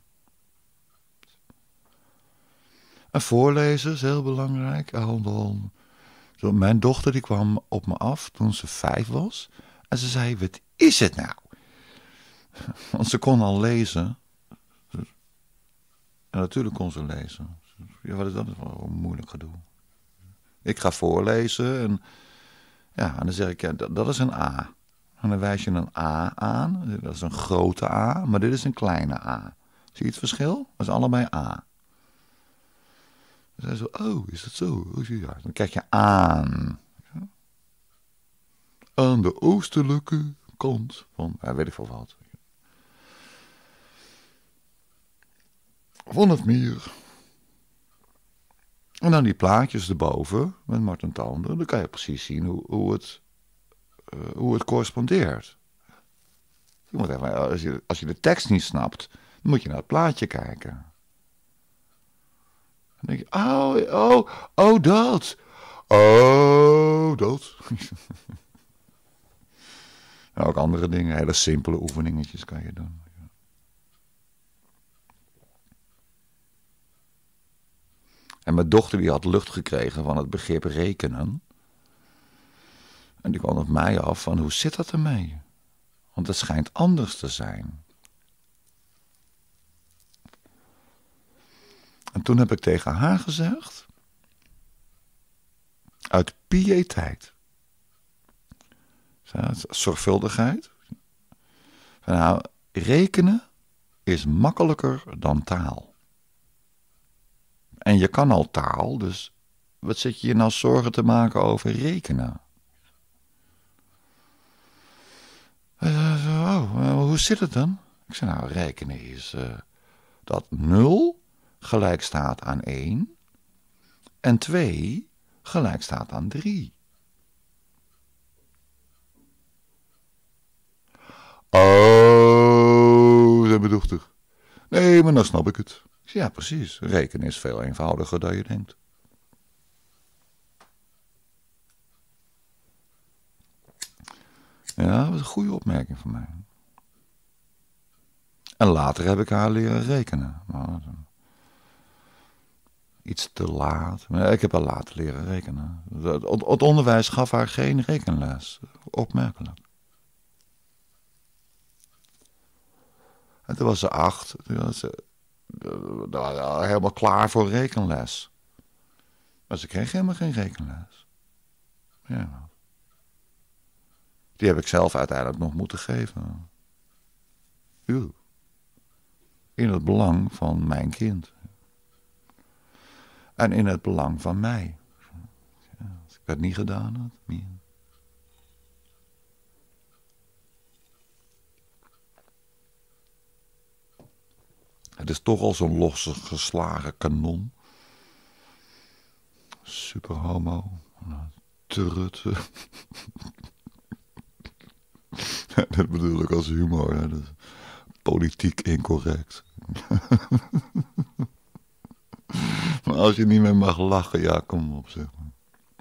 En voorlezen is heel belangrijk. Zo, mijn dochter die kwam op me af toen ze vijf was. En ze zei, wat is het nou? Want ze kon al lezen. En natuurlijk kon ze lezen. Ja, wat is dat? Dat is wel een moeilijk gedoe. Ik ga voorlezen en, ja, en dan zeg ik, ja, dat, dat is een A. En dan wijs je een A aan. Dat is een grote A, maar dit is een kleine A. Zie je het verschil? Dat is allebei A. Dan zei ze, oh, is dat zo? Ja, dan kijk je aan. Aan de oostelijke kant van, ja, weet ik veel wat. Van het meer. En dan die plaatjes erboven met Marten Tanden. Dan kan je precies zien hoe, hoe, het, uh, hoe het correspondeert. Je moet even, als, je, als je de tekst niet snapt, dan moet je naar het plaatje kijken. Dan denk je, oh, oh, oh dat. Oh, dat. Nou, ook andere dingen, hele simpele oefeningetjes kan je doen. En mijn dochter die had lucht gekregen van het begrip rekenen. En die kwam op mij af van, hoe zit dat ermee? Want het schijnt anders te zijn. En toen heb ik tegen haar gezegd, uit piëteit, zorgvuldigheid, van, nou, rekenen is makkelijker dan taal. En je kan al taal, dus wat zit je je nou zorgen te maken over rekenen? Uh, oh, hoe zit het dan? Ik zei, nou, rekenen is uh, dat nul gelijk staat aan één en twee gelijk staat aan drie. Oh, zei mijn dochter. Nee, maar nou snap ik het. Ja, precies. Rekenen is veel eenvoudiger dan je denkt. Ja, dat was een goede opmerking van mij. En later heb ik haar leren rekenen. Maar, iets te laat. Maar ik heb haar later leren rekenen. Het, het onderwijs gaf haar geen rekenles. Opmerkelijk. En toen was ze acht. Toen was ze uh, helemaal klaar voor rekenles. Maar ze kreeg helemaal geen rekenles. Ja. Die heb ik zelf uiteindelijk nog moeten geven. Uw. In het belang van mijn kind. En in het belang van mij. Ja, als ik dat niet gedaan had. Meer. Het is toch al zo'n losgeslagen kanon. Super homo. Trutte. Dat bedoel ik als humor. Hè. Dat is politiek incorrect. Maar als je niet meer mag lachen, ja, kom op, zeg maar.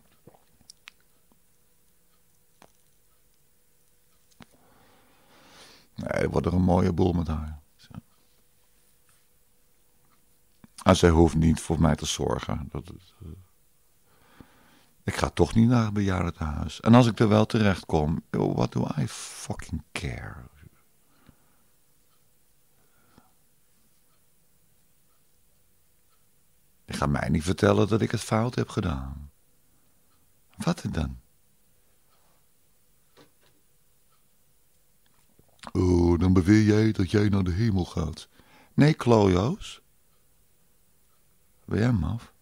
Nee, het wordt er een mooie boel met haar. En zij hoeft niet voor mij te zorgen. Dat het, uh... Ik ga toch niet naar het bejaardentehuis. En als ik er wel terecht kom, what do I fucking care? Je gaat mij niet vertellen dat ik het fout heb gedaan. Wat dan? Oh, dan beweer jij dat jij naar de hemel gaat. Nee, klojo's. Ben jij maf?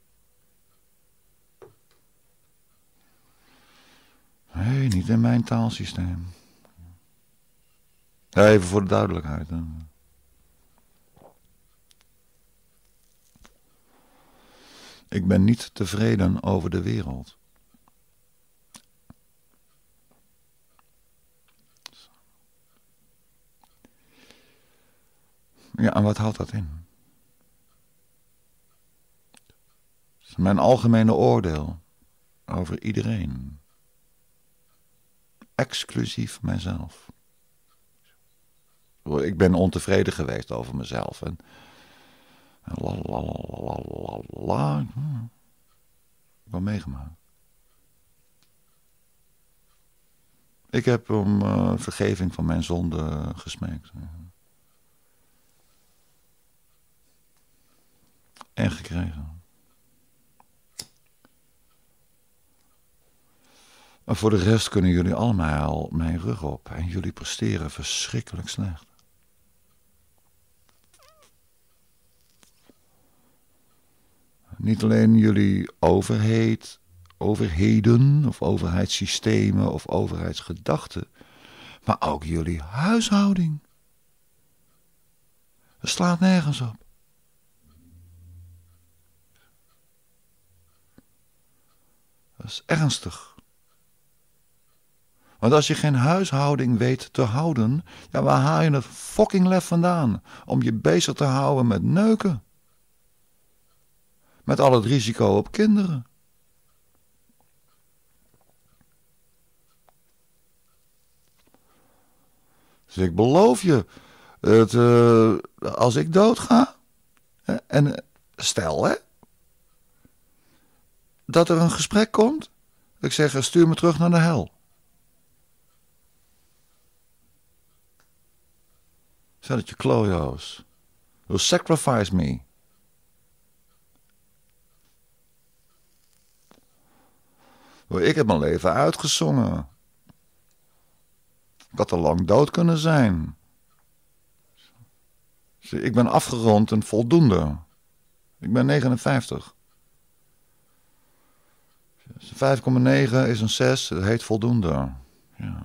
Nee, niet in mijn taalsysteem. Even voor de duidelijkheid. Hè. Ik ben niet tevreden over de wereld. Ja, en wat houdt dat in? Dat is mijn algemene oordeel over iedereen. Exclusief mijzelf. Ik ben ontevreden geweest over mezelf. En la la la la la. Hm. Wel meegemaakt. Ik heb om uh, vergeving van mijn zonde gesmeekt. En gekregen. Maar voor de rest kunnen jullie allemaal mijn rug op. En jullie presteren verschrikkelijk slecht. Niet alleen jullie overheid, overheden of overheidssystemen of overheidsgedachten, maar ook jullie huishouding. Het slaat nergens op. Dat is ernstig. Want als je geen huishouding weet te houden, ja, waar haal je het fucking lef vandaan om je bezig te houden met neuken? Met al het risico op kinderen. Dus ik beloof je, het, uh, als ik doodga, hè, en stel hè, dat er een gesprek komt, ik zeg stuur me terug naar de hel. Zeg dat je klojo's. Will sacrifice me. Ik heb mijn leven uitgezongen. Ik had al lang dood kunnen zijn. Ik ben afgerond en voldoende. Ik ben negenenvijftig. vijf komma negen is een zes, dat heet voldoende. Ja.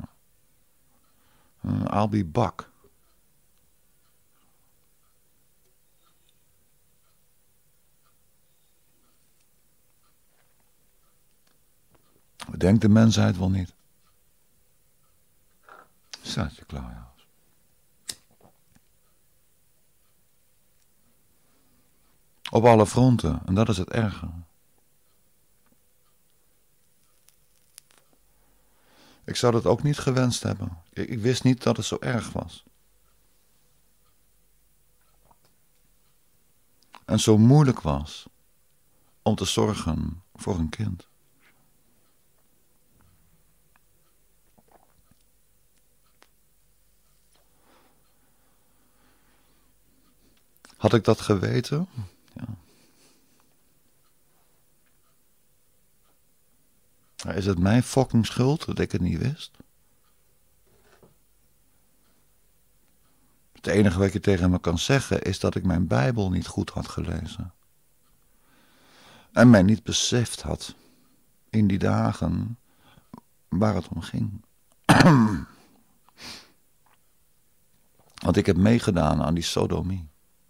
I'll be back. Wat denkt de mensheid wel niet? Staat je klaar, op alle fronten, en dat is het erge. Ik zou dat ook niet gewenst hebben. Ik, ik wist niet dat het zo erg was. En zo moeilijk was om te zorgen voor een kind. Had ik dat geweten? Ja. Maar is het mijn fucking schuld dat ik het niet wist? Het enige wat je tegen me kan zeggen is dat ik mijn Bijbel niet goed had gelezen. En mij niet beseft had in die dagen waar het om ging. Want ik heb meegedaan aan die sodomie.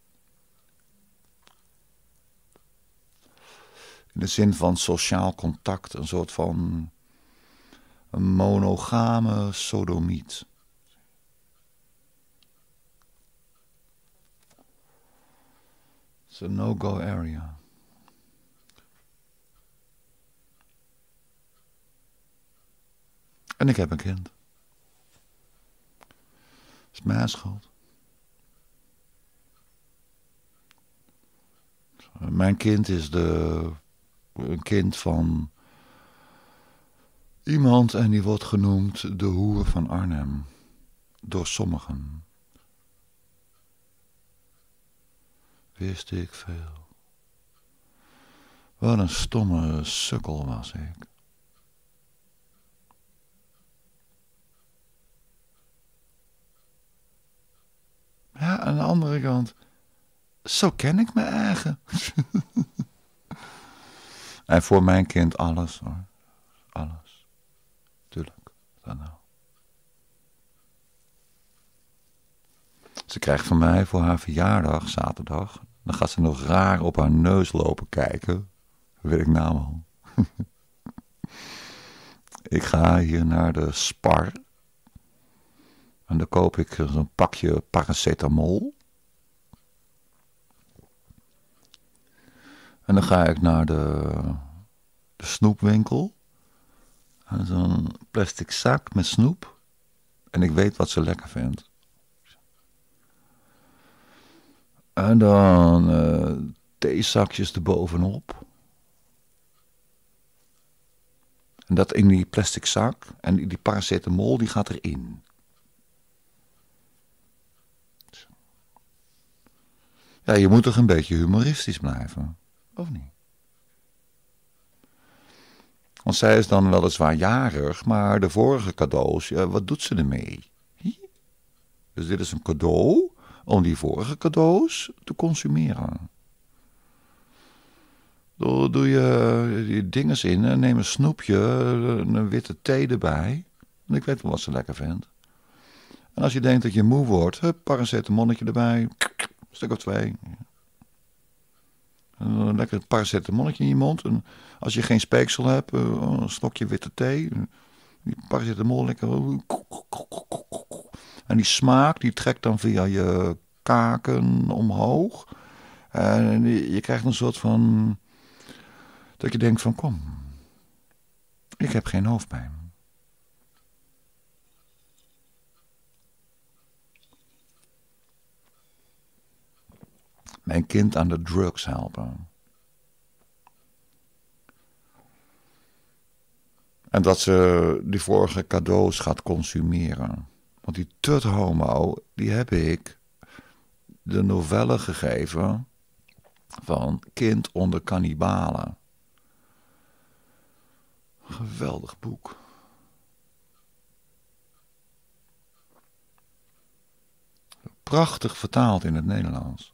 In de zin van sociaal contact, een soort van een monogame sodomiet. Het is een no-go area. En ik heb een kind. Dat is mijn schuld. Mijn kind is de, een kind van iemand en die wordt genoemd de hoer van Arnhem. Door sommigen. Wist ik veel. Wat een stomme sukkel was ik. Ja, aan de andere kant, zo ken ik mijn eigen. En voor mijn kind alles hoor. Alles. Tuurlijk. Dat nou. Ze krijgt van mij voor haar verjaardag, zaterdag, dan gaat ze nog raar op haar neus lopen kijken. Dat weet ik nou al. Ik ga hier naar de Spar. En dan koop ik zo'n pakje paracetamol. En dan ga ik naar de, de snoepwinkel. En zo'n plastic zak met snoep. En ik weet wat ze lekker vindt. En dan uh, theezakjes erbovenop. En dat in die plastic zak. En die, die paracetamol die gaat erin. Ja, je moet toch een beetje humoristisch blijven. Of niet? Want zij is dan weliswaar jarig, maar de vorige cadeaus, ja, wat doet ze ermee? Dus dit is een cadeau om die vorige cadeaus te consumeren. Dan doe je die dinges in en neem een snoepje, een witte thee erbij. En ik weet wel wat ze lekker vindt. En als je denkt dat je moe wordt, hup, paracetamolletje erbij, een stuk of twee. Een lekker paracetamolletje in je mond. En als je geen speeksel hebt, een slokje witte thee. Die paracetamol lekker. En die smaak, die trekt dan via je kaken omhoog. En je krijgt een soort van, dat je denkt van, kom, ik heb geen hoofdpijn. Mijn kind aan de drugs helpen. En dat ze die vorige cadeaus gaat consumeren. Want die tut homo, die heb ik de novelle gegeven van Kind onder kannibalen. Geweldig boek. Prachtig vertaald in het Nederlands.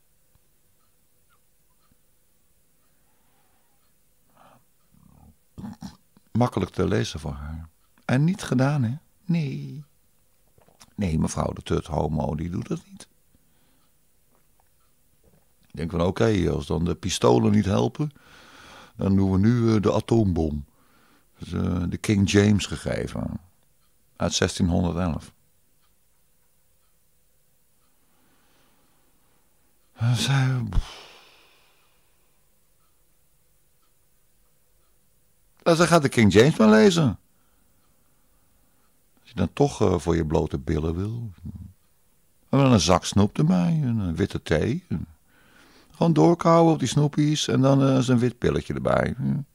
Makkelijk te lezen voor haar. En niet gedaan, hè? Nee. Nee, mevrouw de tut homo, die doet dat niet. Ik denk van, oké, okay, als dan de pistolen niet helpen, dan doen we nu uh, de atoombom. Dus, uh, de King James gegeven. Uit zestienhonderdelf. En zij... En zij gaat de King James maar lezen. je dan toch uh, voor je blote billen wil. En dan een zak snoep erbij, een witte thee. Gewoon doorkauwen op die snoepies en dan uh, een wit pilletje erbij.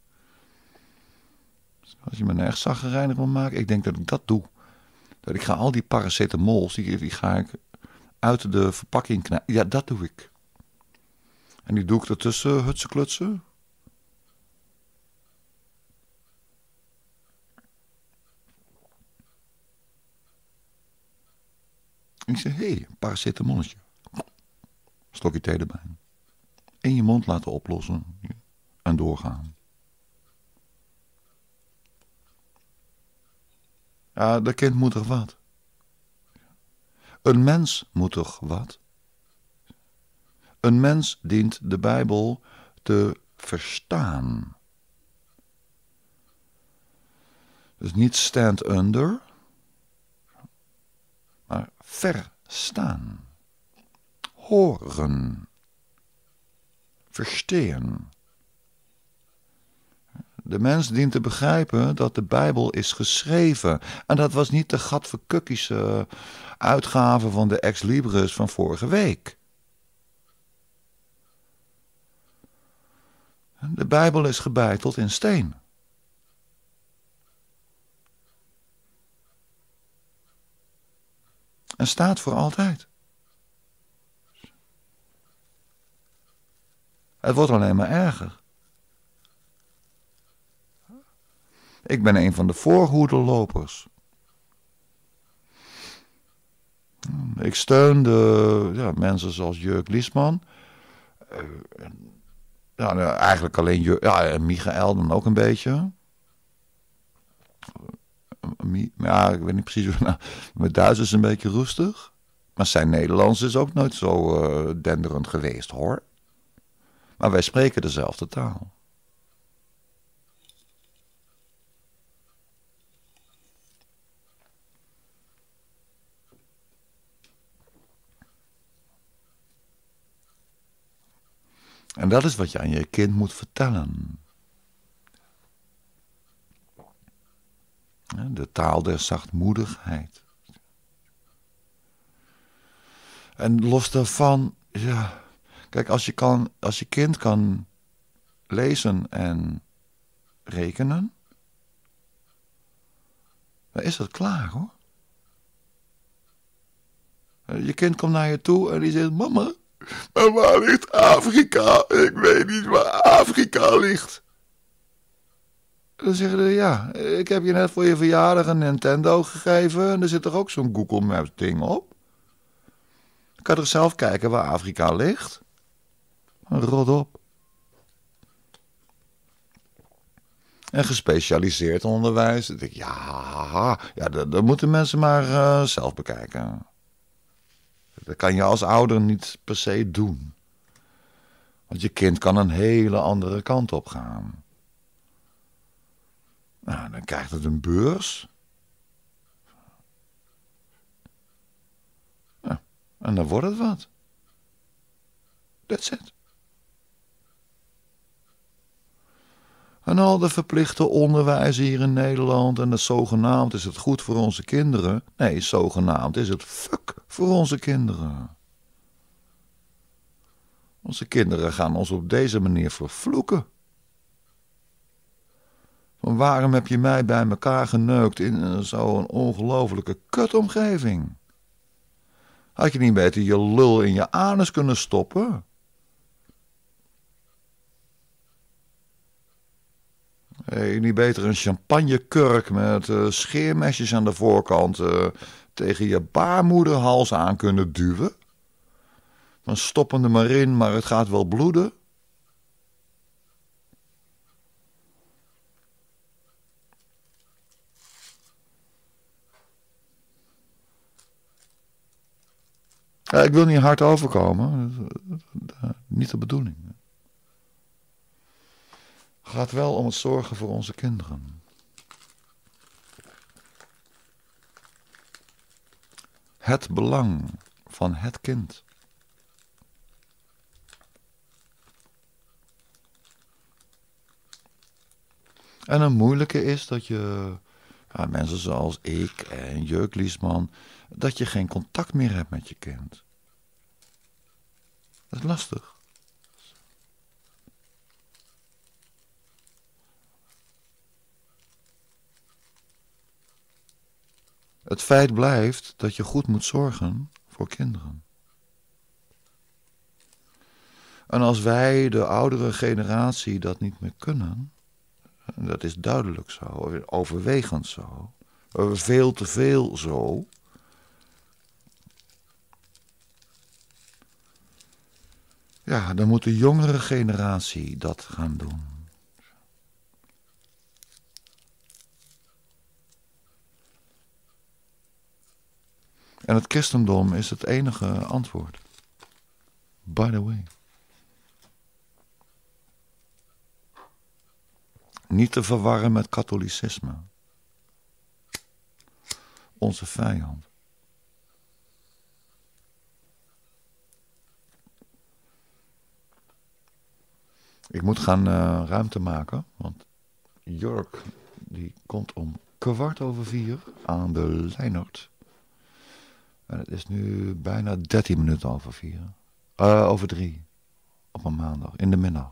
Als je me een echt zaggerijnig wil maken, ik denk dat ik dat doe. Dat ik ga al die paracetamols, die, die ga ik uit de verpakking knijpen. Ja, dat doe ik. En die doe ik ertussen hutsen klutsen. En ik zeg, hé, hey, een paracetamolletje. Stokje thee erbij. In je mond laten oplossen. En doorgaan. Ja, dat kind moet toch wat? Een mens moet toch wat? Een mens dient de Bijbel te verstaan. Dus niet stand under, maar verstaan. Horen. Verstaan. De mens dient te begrijpen dat de Bijbel is geschreven. En dat was niet de gadverkukkische uitgave van de Ex Libris van vorige week. De Bijbel is gebeiteld in steen. En staat voor altijd. Het wordt alleen maar erger. Ik ben een van de voorhoederlopers. Ik steun de ja, mensen zoals Jurk Liesman. Uh, ja, nou, eigenlijk alleen Jurk, ja, en Michael dan ook een beetje. Ja, ik weet niet precies. Nou, mijn Duits is een beetje roestig. Maar zijn Nederlands is ook nooit zo uh, denderend geweest, hoor. Maar wij spreken dezelfde taal. En dat is wat je aan je kind moet vertellen. De taal der zachtmoedigheid. En los daarvan, ja, kijk, als je, kan, als je kind kan lezen en rekenen, dan is dat klaar, hoor. Je kind komt naar je toe en die zegt, mama, maar waar ligt Afrika? Ik weet niet waar Afrika ligt. Dan zeggen ze, ja, ik heb je net voor je verjaardag een Nintendo gegeven en er zit er ook zo'n Google Maps ding op. Dan kan je toch zelf kijken waar Afrika ligt? Rot op. En gespecialiseerd onderwijs. Dan denk ik, ja, ja dat, dat moeten mensen maar uh, zelf bekijken. Dat kan je als ouder niet per se doen. Want je kind kan een hele andere kant op gaan. Nou, dan krijgt het een beurs. Ja, en dan wordt het wat. That's it. En al de verplichte onderwijs hier in Nederland en het zogenaamd is het goed voor onze kinderen. Nee, zogenaamd is het fuck voor onze kinderen. Onze kinderen gaan ons op deze manier vervloeken. Van waarom heb je mij bij elkaar geneukt in zo'n ongelofelijke kutomgeving? Had je niet beter je lul in je anus kunnen stoppen? Hey, niet beter een champagnekurk met uh, scheermesjes aan de voorkant uh, tegen je baarmoederhals aan kunnen duwen? Dan stoppen er maar in, maar het gaat wel bloeden. Ja, ik wil niet hard overkomen. Niet de bedoeling. Het gaat wel om het zorgen voor onze kinderen. Het belang van het kind. En een moeilijke is dat je Ja, mensen zoals ik en Jurk Liesman, dat je geen contact meer hebt met je kind. Dat is lastig. Het feit blijft dat je goed moet zorgen voor kinderen. En als wij, de oudere generatie, dat niet meer kunnen, en dat is duidelijk zo, overwegend zo, veel te veel zo, ja, dan moet de jongere generatie dat gaan doen. En het christendom is het enige antwoord. By the way. Niet te verwarren met katholicisme. Onze vijand. Ik moet gaan uh, ruimte maken, want Jurk die komt om kwart over vier aan de Leinert. En het is nu bijna dertien minuten over vier. Uh, over drie. Op een maandag, in de middag.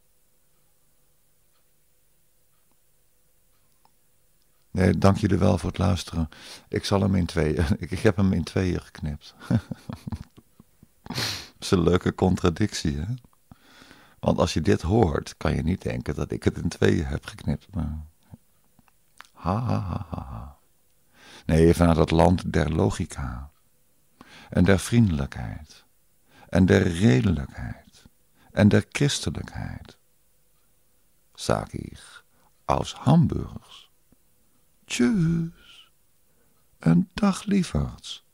Nee, dank jullie wel voor het luisteren. Ik zal hem in tweeën. Ik heb hem in tweeën geknipt. Dat is een leuke contradictie, hè? Want als je dit hoort, kan je niet denken dat ik het in tweeën heb geknipt. Maar... Ha, ha, ha, ha. Nee, vanuit het land der logica. En der vriendelijkheid. En der redelijkheid. En der christelijkheid. Sag ich aus Hamburgs. Tschüss. Een dag lieverds.